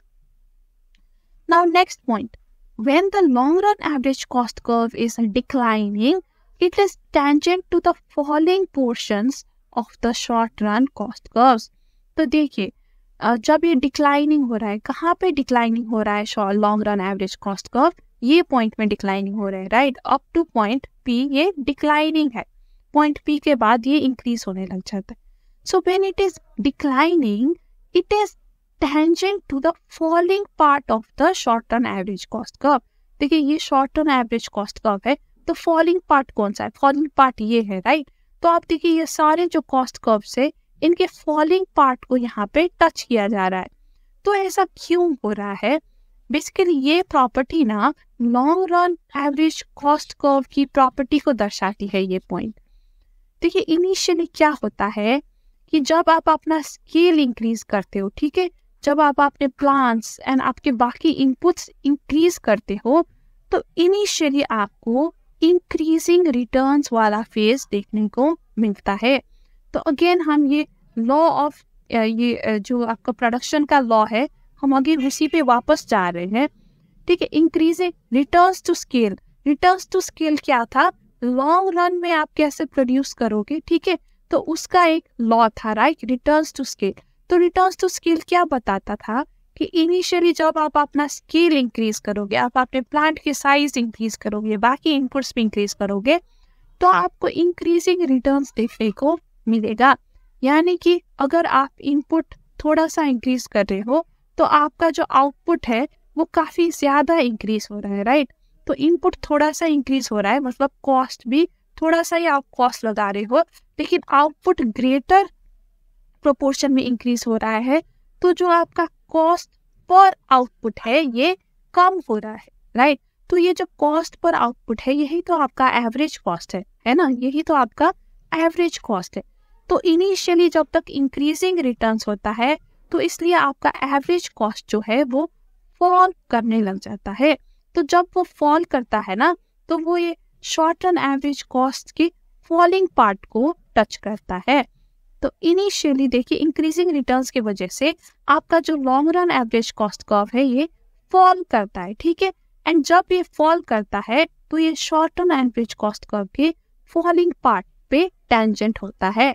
Now next point, when the long run average cost curve is declining, it is tangent to the falling portions of the short run cost curves. तो देखिए जब ये declining हो रहा है, कहाँ पे declining हो रहा है long run average cost curve, ये पॉइंट में डिक्लाइनिंग हो रहा है, right, up to point P ये डिक्लाइनिंग है, पॉइंट P के बाद ये इंक्रीज होने लग जाता है। So when it is declining, it is tangent to the falling part of the short-term average cost curve. देखिए ये short-term average cost curve है, तो falling part कौन सा है, falling part ये है, राइट। तो आप देखिए ये सारे जो cost curves है, इनके falling part को यहाँ पे टच किया जा रहा है। तो ऐसा क्यों हो रहा है, बेसिकली ये प्रॉपर्टी ना long run average cost curve की प्रॉपर्टी को दर्शाती है ये पॉइंट। देखिए इनिशियली क्या होता है कि जब आप अपना स्केल इंक्रीज करते हो, ठीक है, जब आप अपने प्लान्स एंड आपके बाकी इनपुट्स इंक्रीज करते हो, तो इनिशियली आपको इंक्रीजिंग रिटर्न्स वाला फेज देखने को मिलता है। तो अगेन हम ये लॉ ऑफ ये जो आपका प्रोडक्शन का लॉ है, हम आगे उसी पे वापस जा रहे हैं। ठीक है, increasing returns to scale, returns to scale क्या था, लॉन्ग रन में आप कैसे प्रोड्यूस करोगे, ठीक है, तो उसका एक लॉ था, राइट, रिटर्न्स टू स्केल। तो रिटर्न्स टू स्केल क्या बताता था कि इनिशियली जब आप अपना स्केल इंक्रीज करोगे, आप अपने प्लांट के साइज इंक्रीज करोगे, बाकी इनपुट्स भी इंक्रीज करोगे, तो आपको इंक्रीजिंग रिटर्न्स देखने को मिलेगा। यानी कि अगर आप इनपुट थोड़ा सा इंक्रीज कर रहे हो तो आपका जो आउटपुट है वो काफी ज्यादा इंक्रीज हो रहा है, राइट। तो इनपुट थोड़ा सा इंक्रीज हो रहा है, मतलब कॉस्ट भी थोड़ा सा ही आप कॉस्ट लगा रहे हो, लेकिन आउटपुट ग्रेटर प्रोपोर्शन में इंक्रीज हो रहा है, तो जो आपका कॉस्ट पर आउटपुट है ये कम हो रहा है, राइट। तो ये जो कॉस्ट पर आउटपुट है यही तो आपका एवरेज कॉस्ट है ना, यही तो आपका एवरेज कॉस्ट है। तो इनिशियली जब तक इंक्रीजिंग रिटर्न्स होता है तो इसलिए आपका एवरेज कॉस्ट जो है वो फॉल करने लग जाता है। तो जब वो फॉल करता है ना, तो वो ये शॉर्ट टर्म एवरेज कॉस्ट की फॉलिंग पार्ट को टच करता है। तो इनिशियली देखिए इंक्रीजिंग रिटर्न्स की वजह से आपका जो long run average cost curve है ये फॉल करता है, ठीक है। एंड जब ये फॉल करता है तो ये short term average cost curve के फॉलिंग पार्ट पे टेंजेंट होता है।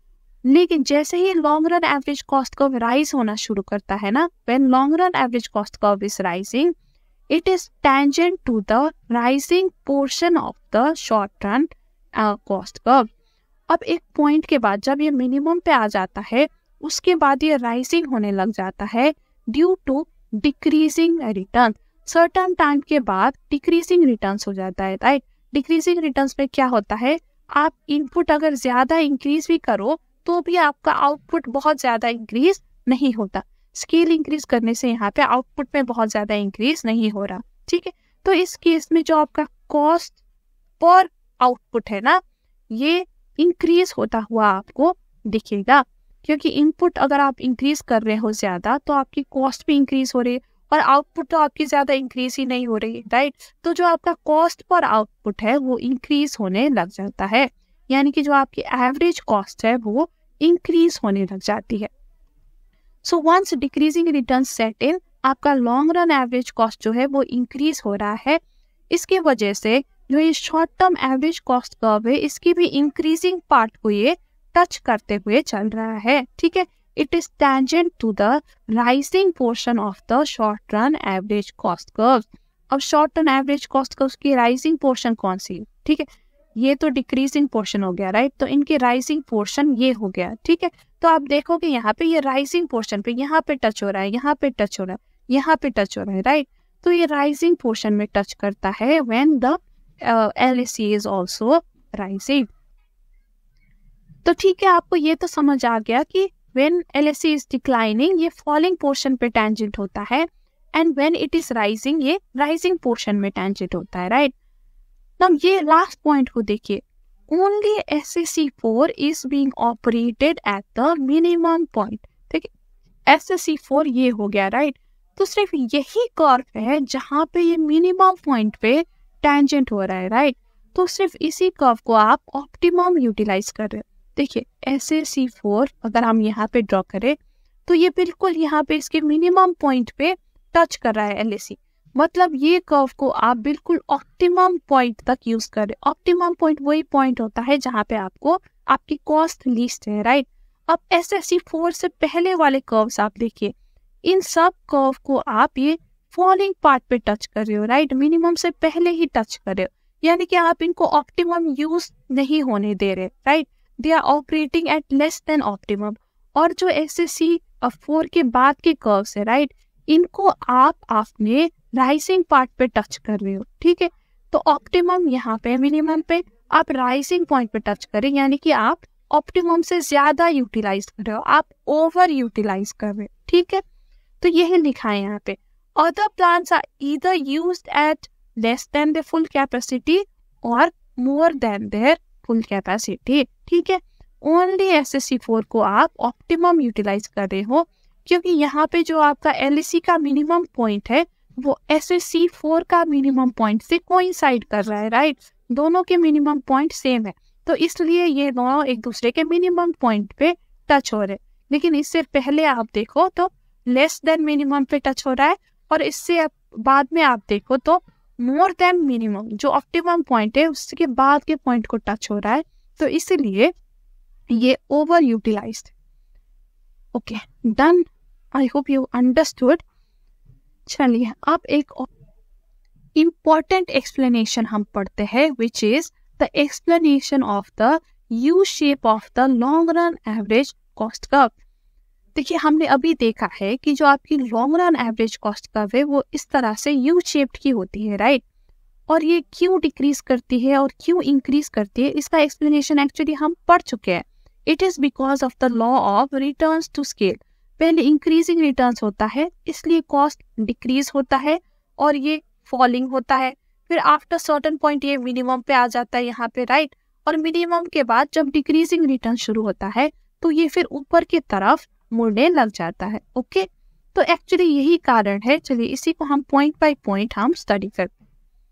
लेकिन जैसे ही long run average cost curve rise होना शुरू करता है ना, when long run average cost curve is rising, it is tangent to the rising portion of the short run cost curve. अब एक पॉइंट के बाद जब ये मिनिमम पे आ जाता है, उसके बाद ये राइजिंग होने लग जाता है due to decreasing return. Certain time के बाद डिक्रीजिंग रिटर्न्स हो जाता है, राइट। डिक्रीजिंग रिटर्न्स में क्या होता है, आप इनपुट अगर ज्यादा इंक्रीज भी करो तो भी आपका आउटपुट बहुत ज्यादा इंक्रीज नहीं होता। स्केल इंक्रीज करने से यहाँ पे आउटपुट में बहुत ज्यादा इंक्रीज नहीं हो रहा, ठीक है। तो इस केस में जो आपका कॉस्ट पर आउटपुट है ना, ये इंक्रीज होता हुआ आपको दिखेगा, क्योंकि इनपुट अगर आप इंक्रीज कर रहे हो ज्यादा तो आपकी कॉस्ट भी इंक्रीज हो रही है और आउटपुट तो आपकी ज्यादा इंक्रीज ही नहीं हो रही है, राइट। तो जो आपका कॉस्ट पर आउटपुट है वो इंक्रीज होने लग जाता है, यानी कि जो आपकी एवरेज कॉस्ट है वो इंक्रीज होने लग जाती है। So once decreasing return set in, आपका लॉन्ग रन एवरेज कॉस्ट जो है वो इंक्रीज हो रहा है। इसकी वजह से जो ये short term average cost curve है इसकी भी इंक्रीजिंग पार्ट को ये टच करते हुए चल रहा है, ठीक है। It is tangent to the rising portion of the short run average cost curve. अब short run average cost curve की राइजिंग पोर्शन कौन सी है, ठीक है, ये तो डिक्रीजिंग पोर्शन हो गया, राइट। तो इनकी राइजिंग पोर्शन ये हो गया, ठीक है। तो आप देखोगे यहाँ पे ये राइजिंग पोर्शन पे यहाँ पे टच हो रहा है, यहाँ पे टच हो रहा है, यहाँ पे टच हो रहा है, राइट। तो ये राइजिंग पोर्शन में टच करता है when the LAC is also rising. तो ठीक है, आपको ये तो समझ आ गया कि व्हेन LAC इज डिक्लाइनिंग ये फॉलिंग पोर्शन पे टेंजेंट होता है and when it is rising ये राइजिंग पोर्शन में टेंजेंट होता है, राइट। अब ये लास्ट पॉइंट को देखिए, only SAC4 is being operated at the minimum point, ठीक है। SAC4 ये हो गया, राइट। तो सिर्फ यही कर्व है जहां पे ये मिनिमम पॉइंट पे टेंजेंट हो रहा है, राइट। तो सिर्फ इसी कर्व को आप ऑप्टिमम यूटिलाइज कर रहे हो। देखिए SAC4 अगर हम यहाँ पे ड्रॉ करें तो ये बिल्कुल यहाँ पे इसके मिनिमम पॉइंट पे टच कर रहा है LAC, मतलब ये कर्व को आप बिल्कुल ऑप्टिमम पॉइंट तक यूज कर रहे हो। ऑप्टिमम पॉइंट वही पॉइंट होता है जहाँ पे आपको आपकी कॉस्ट लीस्ट है, राइट। अब SAC4 से पहले वाले कर्व्स आप देखिए, इन सब कर्व को आप ये फॉलिंग पार्ट पे टच कर रहे हो, राइट। मिनिमम से पहले ही टच कर रहे हो, यानी कि आप इनको ऑप्टिमम यूज नहीं होने दे रहे, right. They are operating at less than optimum. और जो SAC4 के बाद के कर्व्स है, राइट, इनको आप अपने राइजिंग पार्ट पे टच कर रहे हो, ठीक है। तो ऑप्टिमम यहाँ पे, मिनिमम पे आप राइजिंग पॉइंट पे टच करें, यानी कि आप ऑप्टिमम से ज्यादा यूटिलाइज कर रहे हो, आप ओवर यूटिलाइज कर रहे हो, ठीक है। तो यही लिखा है यहाँ पे, other plants are either used at less than the full capacity और more than their full capacity, ठीक है। ओनली SAC4 को आप ऑप्टिमम यूटिलाइज कर रहे हो, क्योंकि यहाँ पे जो आपका LAC का मिनिमम पॉइंट है वो SAC4 का मिनिमम पॉइंट से कोइंसाइड कर रहा है, राइट। दोनों के मिनिमम पॉइंट सेम है, तो इसलिए ये दोनों एक दूसरे के मिनिमम पॉइंट पे टच हो रहे हैं। लेकिन इससे पहले आप देखो तो लेस देन मिनिमम पे टच हो रहा है, और इससे बाद में आप देखो तो मोर देन मिनिमम, जो ऑप्टिमम पॉइंट है उसके बाद के पॉइंट को टच हो रहा है। तो इसलिए ये over utilized. Okay, done. I hope you understood. चलिए अब एक इम्पॉर्टेंट एक्सप्लेनेशन हम पढ़ते हैं, which is the explanation of the U shape of the long run average cost curve. देखिए हमने अभी देखा है कि जो आपकी long run average cost curve है वो इस तरह से यू शेप्ड की होती है, राइट। और ये क्यों डिक्रीज करती है और क्यों इंक्रीज करती है, इसका एक्सप्लेनेशन एक्चुअली हम पढ़ चुके हैं। It is because of the law of returns to scale. पहले इंक्रीजिंग रिटर्न्स होता है इसलिए कॉस्ट डिक्रीज होता है और ये फॉलिंग होता है, फिर आफ्टर सर्टेन पॉइंट ये मिनिमम पे आ जाता है यहाँ पे, राइट। और मिनिमम के बाद जब डिक्रीजिंग रिटर्न शुरू होता है तो ये फिर ऊपर की तरफ मुड़ने लग जाता है, ओके। तो एक्चुअली यही कारण है। चलिए इसी को हम पॉइंट बाय पॉइंट हम स्टडी करते हैं।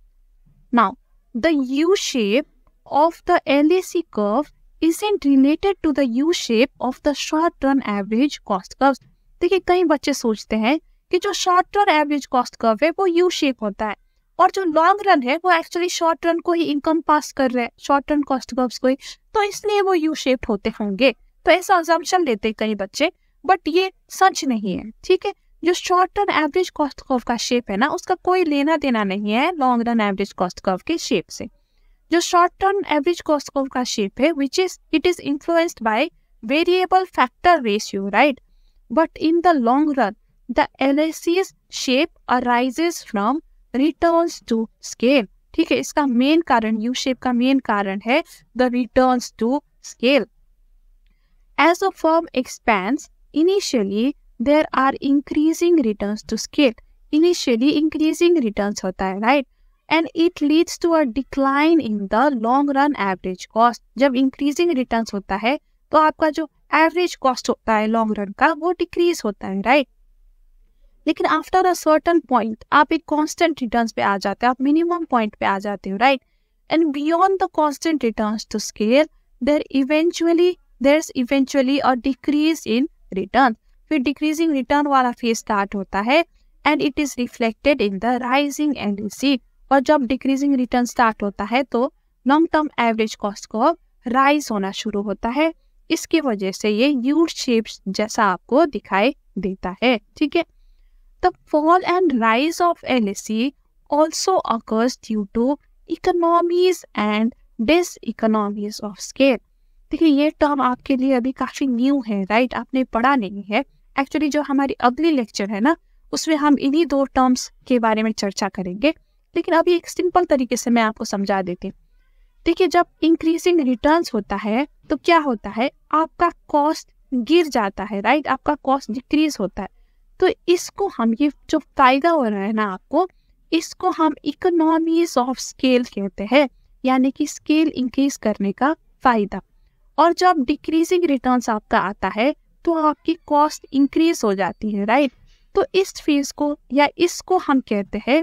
Now the U shape of the LAC curve isn't related to the U shape of the short run average cost curve। देखिए कई बच्चे सोचते हैं कि जो short run average cost curve है वो यू शेप होता है और जो लॉन्ग रन है वो एक्चुअली शॉर्ट रन को ही इनकम पास कर रहे हैं, शॉर्ट रन कॉस्ट कर्व्स को ही, तो इसलिए वो यू शेप होते होंगे। तो ऐसा अजम्पशन लेते कई बच्चे, बट ये सच नहीं है, ठीक है। जो short run average cost curve का शेप है ना उसका कोई लेना देना नहीं है long run average cost curve के शेप से। जो short term average cost curve का शेप है which is it is influenced by variable factor ratio, right. But in the long run the LAC's shape arises from returns to scale, ठीक है। इसका main कारण, U shape का main कारण है the returns to scale. As a firm expands initially there are increasing returns to scale. Initially increasing returns होता है, right, and it leads to a decline in the long run average cost। जब increasing returns होता है तो आपका जो average cost होता है लॉन्ग रन का वो डिक्रीज होता है, राइट। लेकिन आफ्टर अ सर्टन पॉइंट आप एक कांस्टेंट रिटर्न्स पे आ जाते हो, आप मिनिमम पॉइंट पे आ जाते हो, right. And beyond the constant returns to scale there's eventually a decrease in return. फिर डिक्रीजिंग रिटर्न वाला फेज स्टार्ट होता है and it is reflected in the rising LAC। और जब डिक्रीजिंग रिटर्न स्टार्ट होता है तो लॉन्ग टर्म एवरेज कॉस्ट को राइज होना शुरू होता है। इसकी वजह से ये यू शेप जैसा आपको दिखाई देता है, ठीक है। The fall and rise of LAC also occurs due to economies and diseconomies of scale. देखिए ये टर्म आपके लिए अभी काफी न्यू है, राइट, आपने पढ़ा नहीं है। एक्चुअली जो हमारी अगली लेक्चर है ना उसमें हम इन्हीं दो टर्म्स के बारे में चर्चा करेंगे, लेकिन अभी एक सिंपल तरीके से मैं आपको समझा देती हूँ। देखिए जब इंक्रीजिंग रिटर्न्स होता है तो क्या होता है, आपका कॉस्ट गिर जाता है, राइट, आपका कॉस्ट डिक्रीज होता है। तो इसको हम, ये जो फायदा हो रहा है ना आपको, इसको हम इकोनॉमीज ऑफ स्केल कहते हैं, यानी कि स्केल इंक्रीज करने का फायदा। और जब डिक्रीजिंग रिटर्न्स आपका आता है तो आपकी कॉस्ट इंक्रीज हो जाती है, राइट। तो इस फेज को या इसको हम कहते हैं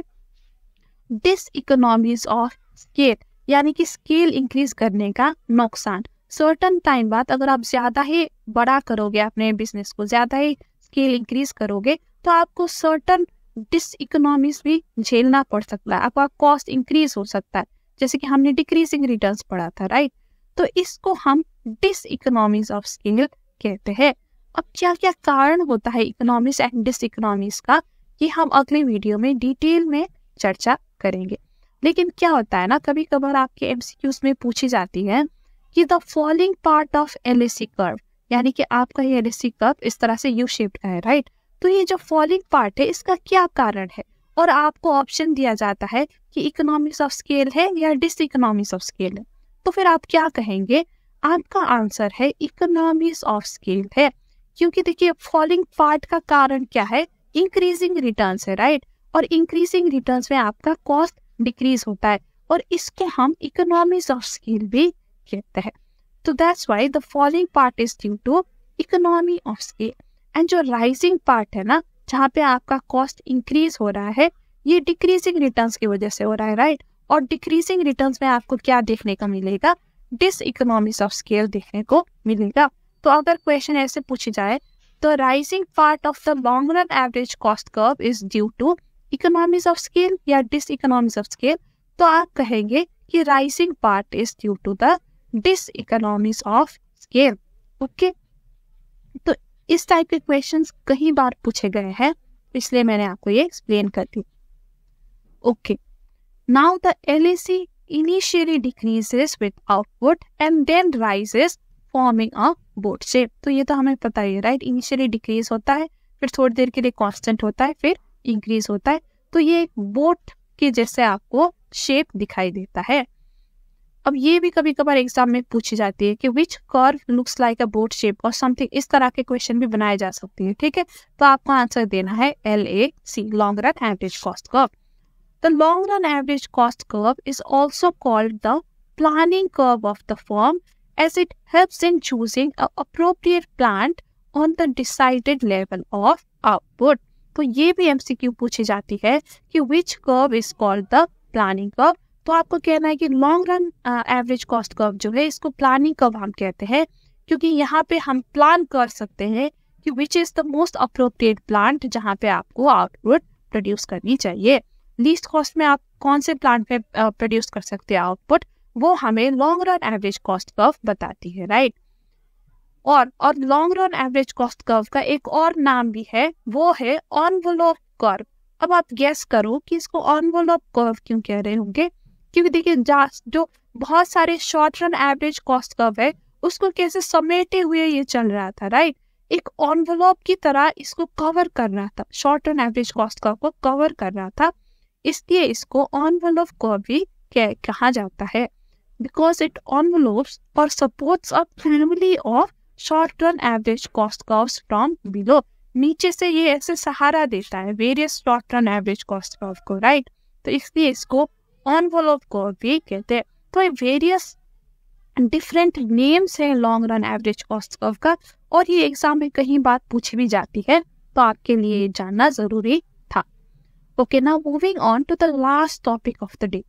डिसइकोनॉमीज ऑफ स्केल, यानी कि स्केल इंक्रीज करने का नुकसान। सर्टन टाइम बाद अगर आप ज्यादा ही बड़ा करोगे अपने बिजनेस को, ज्यादा ही स्केल इंक्रीज करोगे तो आपको सर्टन डिसइकोनॉमीज भी झेलना पड़ सकता है, आपका कॉस्ट इंक्रीज हो सकता है, जैसे कि हमने डिक्रीजिंग रिटर्न्स पढ़ा था, राइट। तो इसको हम डिसइकोनॉमीज ऑफ स्केल कहते हैं। अब क्या क्या कारण होता है इकोनॉमीज एंड डिसइकोनॉमीज का, ये हम अगले वीडियो में डिटेल में चर्चा करेंगे। लेकिन क्या होता है ना, कभी कभार आपके MCQs में पूछी जाती है कि the following part of LAC curve, यानी कि आपका ये LAC कर्व इस तरह से यू शेप्ड का है, राइट। तो ये जो फॉलोइंग पार्ट है इसका क्या कारण है, और आपको ऑप्शन दिया जाता है कि इकोनॉमीज ऑफ स्केल है या डिसइकोनॉमीज ऑफ स्केल है। तो फिर आप क्या कहेंगे, आपका आंसर है इकोनॉमीज ऑफ स्केल है, क्योंकि देखिए फॉलोइंग पार्ट का कारण क्या है, इंक्रीजिंग रिटर्न्स है, राइट। और इंक्रीजिंग रिटर्न्स में आपका कॉस्ट डिक्रीज होता है और इसको हम इकोनॉमीज ऑफ स्केल भी कहते हैं। तो that's why the following part is due to economy of scale. And जो राइजिंग पार्ट है ना, जहाँ पे आपका कॉस्ट इंक्रीज हो रहा है, ये डिक्रीजिंग रिटर्न्स की वजह से हो रहा है, राइट। और डिक्रीजिंग रिटर्न्स में आपको क्या देखने को मिलेगा, डिसइकोनॉमीज ऑफ स्केल देखने को मिलेगा। तो अगर क्वेश्चन ऐसे पूछे जाए तो rising part of the long run average cost curve is due to economies of scale या डिसइकोनॉमीज ऑफ स्केल, तो आप कहेंगे कि rising part is due to the diseconomies of scale. Okay, तो इस टाइप के क्वेश्चंस कई बार पूछे गए हैं, इसलिए मैंने आपको ये एक्सप्लेन कर दी। Okay, now the LAC initially decreases with output and then rises forming a boat shape। तो ये तो हमें पता ही है, राइट। इनिशियली डिक्रीज होता है, फिर थोड़ी देर के लिए कांस्टेंट होता है, फिर इंक्रीज होता है। तो ये एक बोट के जैसे आपको शेप दिखाई देता है। अब ये भी कभी कभार एग्जाम में पूछी जाती है कि which curve looks like a boat shape or something, इस तरह के क्वेश्चन भी बनाए जा सकते हैं, ठीक है। तो आपको आंसर देना है LAC, long run average cost curve. The long run average cost curve is also called the planning curve of the firm, as it helps in choosing an appropriate plant on the decided level of output। तो ये भी MCQ पूछी जाती है कि which curve is called the planning curve। तो आपको कहना है कि long run average cost curve जो है इसको प्लानिंग कर्व हम कहते हैं, क्योंकि यहाँ पे हम प्लान कर सकते हैं कि which is the most appropriate plant जहाँ पे आपको आउटपुट प्रोड्यूस करनी चाहिए। लीस्ट कॉस्ट में आप कौन से प्लांट पे प्रोड्यूस कर सकते हैं आउटपुट, वो हमें long run average cost curve बताती है, राइट। और long run average cost curve का एक और नाम भी है, वो है एनवेलोप कर्व। अब आप गेस करो कि इसको एनवेलोप कर्व क्यों कह रहे होंगे, क्योंकि देखिए जो बहुत सारे short run average cost curve है उसको कैसे समेटे हुए ये चल रहा था, राइट। एक एनवेलोप की तरह इसको कवर कर रहा था, short run average cost curve को कवर कर रहा था, इसलिए इसको एनवेलोप कर्व भी कहा जाता है, बिकॉज इट एनवेलोप्स और supports a family of short run average cost curves from below. नीचे से ये ऐसे सहारा देता है various short run average cost curve को, राइट। तो इसलिए इसको एनवेलोप कर्व भी कहते हैं। तो वेरियस डिफरेंट नेम्स है long run average cost curve का, और ये एग्जाम में कहीं बात पूछी भी जाती है, तो आपके लिए जानना जरूरी था। Okay, now moving on to the last topic of the day,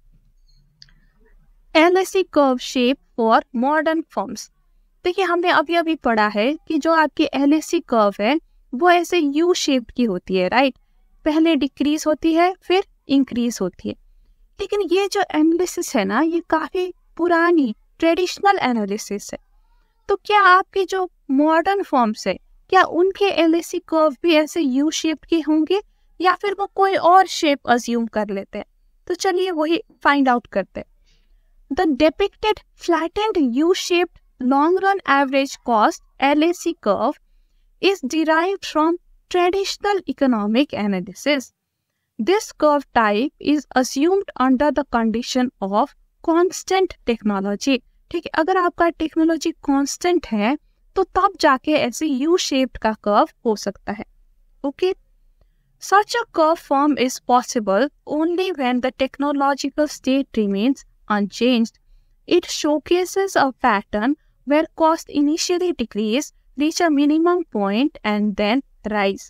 LSE curve shape for modern firms. देखिए, हमने अभी अभी पढ़ा है कि जो आपकी LSE कर्व है वो ऐसे यू शेप की होती है, राइट। पहले डिक्रीज होती है फिर इंक्रीज होती है। लेकिन ये जो एनालिसिस है ना, ये काफी पुरानी ट्रेडिशनल एनालिसिस है। तो क्या आपके जो मॉडर्न फॉर्म्स है, क्या उनके LSE कर्व भी ऐसे यू शेप के होंगे या फिर वो कोई और शेप अज्यूम कर लेते हैं? तो चलिए वही फाइंड आउट करते हैं। The depicted flattened U shaped long run average cost LSE curve is derived from traditional economic analysis. This curve type is assumed under the condition of constant technology. ठीक है, अगर आपका टेक्नोलॉजी कांस्टेंट है तो तब जाके ऐसे यू शेप्ड का कर्व हो सकता है। Okay, such a curve form is possible only when the technological state remains unchanged. It showcases a pattern where cost initially decrease, reach a minimum point and then rise.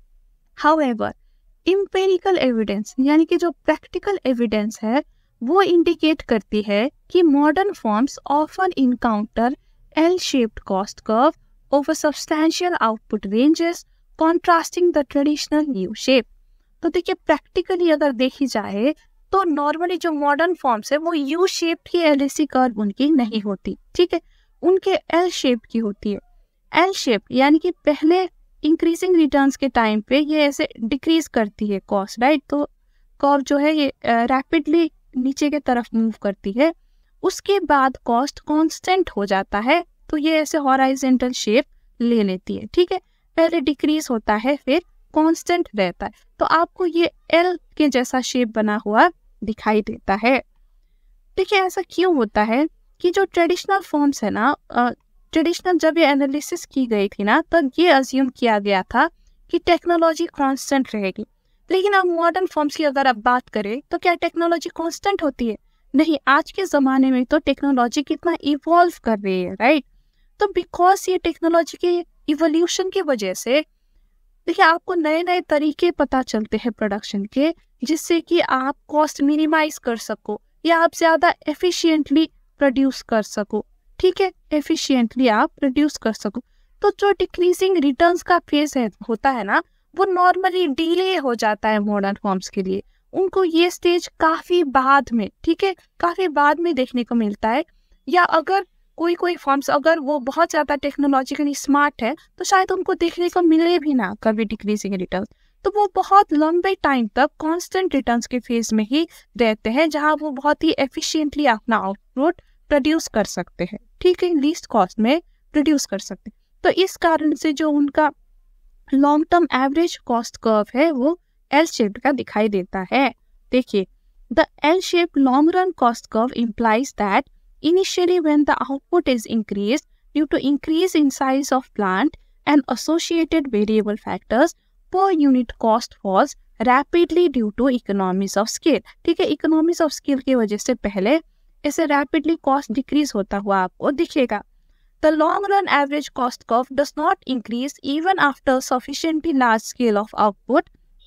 However, empirical evidence यानी कि जो practical evidence है वो indicate करती है कि modern firms often encounter L-shaped cost curve over substantial output ranges, contrasting the traditional U shape. तो देखिए, practically अगर देखी जाए तो नॉर्मली जो मॉडर्न फॉर्म्स है वो यू शेप की LSE कर्व उनकी नहीं होती, ठीक है, उनके L शेप की होती है। L शेप यानी कि पहले इंक्रीजिंग रिटर्न्स के टाइम पे ये ऐसे डिक्रीज करती है कॉस्ट, राइट। तो कर्व जो है ये रैपिडली नीचे के तरफ मूव करती है, उसके बाद कॉस्ट कांस्टेंट हो जाता है, तो ये ऐसे हॉराइजॉन्टल शेप ले लेती है, ठीक है। पहले डिक्रीज होता है फिर कांस्टेंट रहता है, तो आपको ये L के जैसा शेप बना हुआ दिखाई देता है। देखिए, ऐसा क्यों होता है कि जो ट्रेडिशनल फॉर्म्स है ना, ट्रेडिशनल जब ये एनालिसिस की गई थी ना, तब ये अज्यूम किया गया था कि टेक्नोलॉजी कांस्टेंट रहेगी। लेकिन अब मॉडर्न फॉर्म्स की अगर आप बात करें तो क्या टेक्नोलॉजी कांस्टेंट होती है? नहीं, आज के ज़माने में तो टेक्नोलॉजी कितना इवॉल्व कर रही है, राइट। तो बिकॉज ये टेक्नोलॉजी के इवोल्यूशन की वजह से देखिए आपको नए नए तरीके पता चलते हैं प्रोडक्शन के, जिससे कि आप कॉस्ट मिनिमाइज कर सको या आप ज़्यादा एफिशिएंटली प्रोड्यूस कर सको, ठीक है, एफिशिएंटली आप प्रोड्यूस कर सको। तो जो डिक्रीजिंग रिटर्न्स का फेज होता है ना, वो नॉर्मली डिले हो जाता है मॉडर्न फॉर्म्स के लिए। उनको ये स्टेज काफी बाद में, ठीक है, काफी बाद में देखने को मिलता है। या अगर कोई फॉर्म्स अगर वो बहुत ज्यादा टेक्नोलॉजिकली स्मार्ट है तो शायद उनको देखने को मिले भी ना कभी डिक्रीजिंग रिटर्न्स, तो वो बहुत लंबे टाइम तक कांस्टेंट रिटर्न्स के फेज में ही रहते हैं, जहां वो बहुत ही एफिशिएंटली अपना आउटपुट प्रोड्यूस कर सकते हैं, ठीक है, लीस्ट कॉस्ट में प्रोड्यूस कर सकते हैं। तो इस कारण से जो उनका long term average cost curve है वो एल शेप्ड का दिखाई देता है। देखिए, the L shape long run cost curve implies that initially when the output is increased due to increase in size of plant and associated variable factors, per unit cost falls rapidly due to economies of scale। ठीक है, economies of scale की वजह से पहले ऐसे rapidly cost decrease होता हुआ आपको दिखेगा। The long run average cost curve does not increase even after sufficiently large scale of output,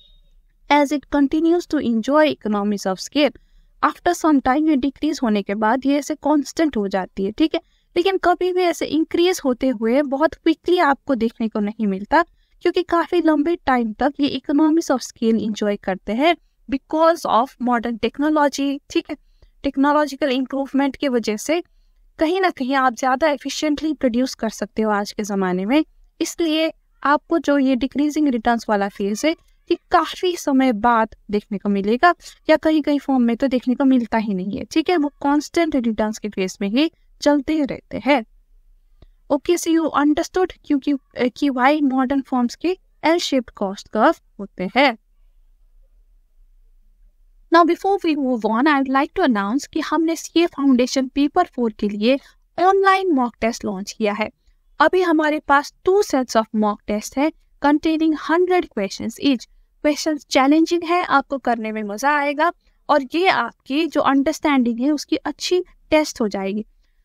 as it continues to enjoy economies of scale। After some time ये decrease होने के बाद ये ऐसे constant हो जाती है, ठीक है, लेकिन कभी भी ऐसे increase होते हुए बहुत quickly आपको देखने को नहीं मिलता, क्योंकि काफी लंबे टाइम तक ये economies of scale enjoy करते हैं because of modern technology। ठीक है, टेक्नोलॉजिकल इम्प्रूवमेंट की वजह से कहीं ना कहीं आप ज़्यादा एफिशिएंटली प्रोड्यूस कर सकते हो आज के ज़माने में, इसलिए आपको जो ये डिक्रीजिंग रिटर्न्स वाला फेज है ये काफ़ी समय बाद देखने को मिलेगा, या कहीं कहीं फॉर्म में तो देखने को मिलता ही नहीं है, ठीक है, वो कांस्टेंट रिटर्न्स के फेज में ही चलते रहते हैं। ओके, सो यू अंडरस्टूड कि वाई मॉडर्न फॉर्म्स के एल शेप्ड कॉस्ट कर्व होते हैं। Now before we move on, I would like to announce कि हमने CA फाउंडेशन पेपर 4 के लिए ऑनलाइन मॉक टेस्ट लॉन्च किया है। अभी हमारे पास 2 सेट्स ऑफ मॉक टेस्ट है containing 100 questions each. Questions challenging है, आपको करने में मजा आएगा और ये आपकी जो अंडरस्टैंडिंग है उसकी अच्छी टेस्ट हो जाएगी।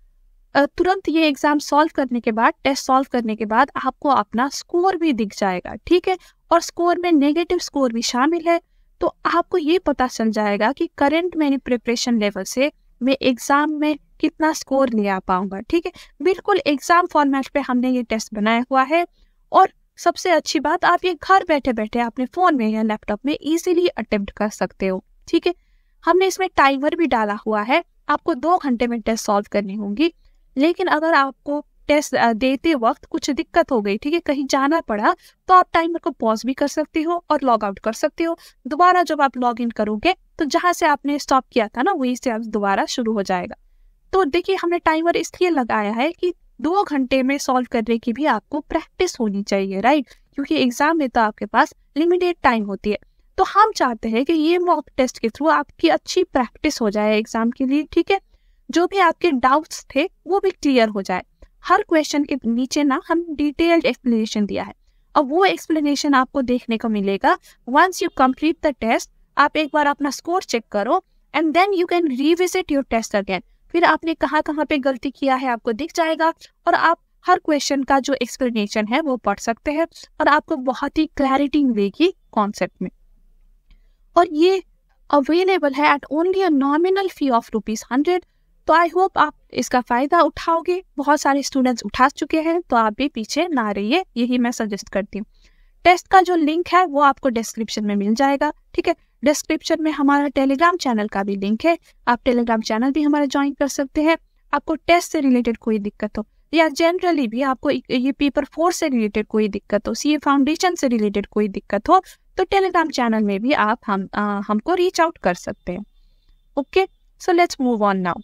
तुरंत ये एग्जाम सॉल्व करने के बाद, टेस्ट सॉल्व करने के बाद आपको अपना स्कोर भी दिख जाएगा, ठीक है। और स्कोर में नेगेटिव स्कोर भी शामिल है, तो आपको ये पता चल जाएगा कि करंट मेरी प्रिपरेशन लेवल से मैं एग्जाम में कितना स्कोर ले आ पाऊंगा, ठीक है। बिल्कुल एग्जाम फॉर्मेट पे हमने ये टेस्ट बनाया हुआ है, और सबसे अच्छी बात, आप ये घर बैठे बैठे अपने फोन में या लैपटॉप में इजीली अटेम्प्ट कर सकते हो, ठीक है। हमने इसमें टाइमर भी डाला हुआ है, आपको 2 घंटे में टेस्ट सॉल्व करनी होगी। लेकिन अगर आपको टेस्ट देते वक्त कुछ दिक्कत हो गई, ठीक है, कहीं जाना पड़ा, तो आप टाइमर को पॉज भी कर सकते हो और लॉग आउट कर सकते हो। दोबारा जब आप लॉग इन करोगे तो जहां से आपने स्टॉप किया था ना, वहीं से आप दोबारा शुरू हो जाएगा। तो देखिए, हमने टाइमर इसलिए लगाया है कि 2 घंटे में सॉल्व करने की भी आपको प्रैक्टिस होनी चाहिए, राइट, क्योंकि एग्जाम में तो आपके पास लिमिटेड टाइम होती है। तो हम चाहते हैं कि ये मॉक टेस्ट के थ्रू आपकी अच्छी प्रैक्टिस हो जाए एग्जाम के लिए, ठीक है। जो भी आपके डाउट्स थे वो भी क्लियर हो जाए। हर क्वेश्चन के नीचे ना हम डिटेल्ड एक्सप्लेनेशन दिया है, और वो एक्सप्लेनेशन आपको देखने को मिलेगा once you complete the test. आप एक बार अपना स्कोर चेक करो and then you can revisit your test again. फिर आपने कहाँ कहाँ पे गलती किया है आपको दिख जाएगा, और आप हर क्वेश्चन का जो एक्सप्लेनेशन है वो पढ़ सकते हैं, और आपको बहुत ही क्लैरिटी मिलेगी कॉन्सेप्ट में। और ये अवेलेबल है at only a nominal fee of ₹100। तो आई होप आप इसका फायदा उठाओगे। बहुत सारे स्टूडेंट्स उठा चुके हैं, तो आप भी पीछे ना रहिए, यही मैं सजेस्ट करती हूँ। टेस्ट का जो लिंक है वो आपको डिस्क्रिप्शन में मिल जाएगा, ठीक है। डिस्क्रिप्शन में हमारा टेलीग्राम चैनल का भी लिंक है, आप टेलीग्राम चैनल भी हमारा ज्वाइन कर सकते हैं। आपको टेस्ट से रिलेटेड कोई दिक्कत हो, या जनरली भी आपको ये पेपर 4 से रिलेटेड कोई दिक्कत हो, सीए फाउंडेशन से रिलेटेड कोई दिक्कत हो, तो टेलीग्राम चैनल में भी आप हमको रीच आउट कर सकते हैं। Okay, so let's move on now.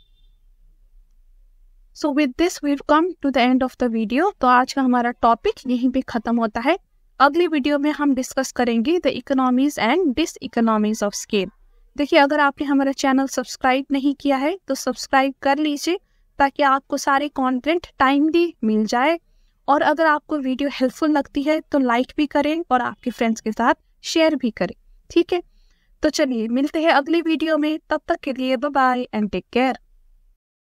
So with this we come to the end of the video. तो आज का हमारा टॉपिक यहीं पे खत्म होता है। अगली वीडियो में हम डिस्कस करेंगे the economies and diseconomies of scale. देखिए, अगर आपने हमारा चैनल सब्सक्राइब नहीं किया है तो सब्सक्राइब कर लीजिए, ताकि आपको सारे कंटेंट टाइमली मिल जाए। और अगर आपको वीडियो हेल्पफुल लगती है तो लाइक भी करें और आपके फ्रेंड्स के साथ शेयर भी करें, ठीक है। तो चलिए मिलते हैं अगली वीडियो में, तब तक के लिए bye bye and take care.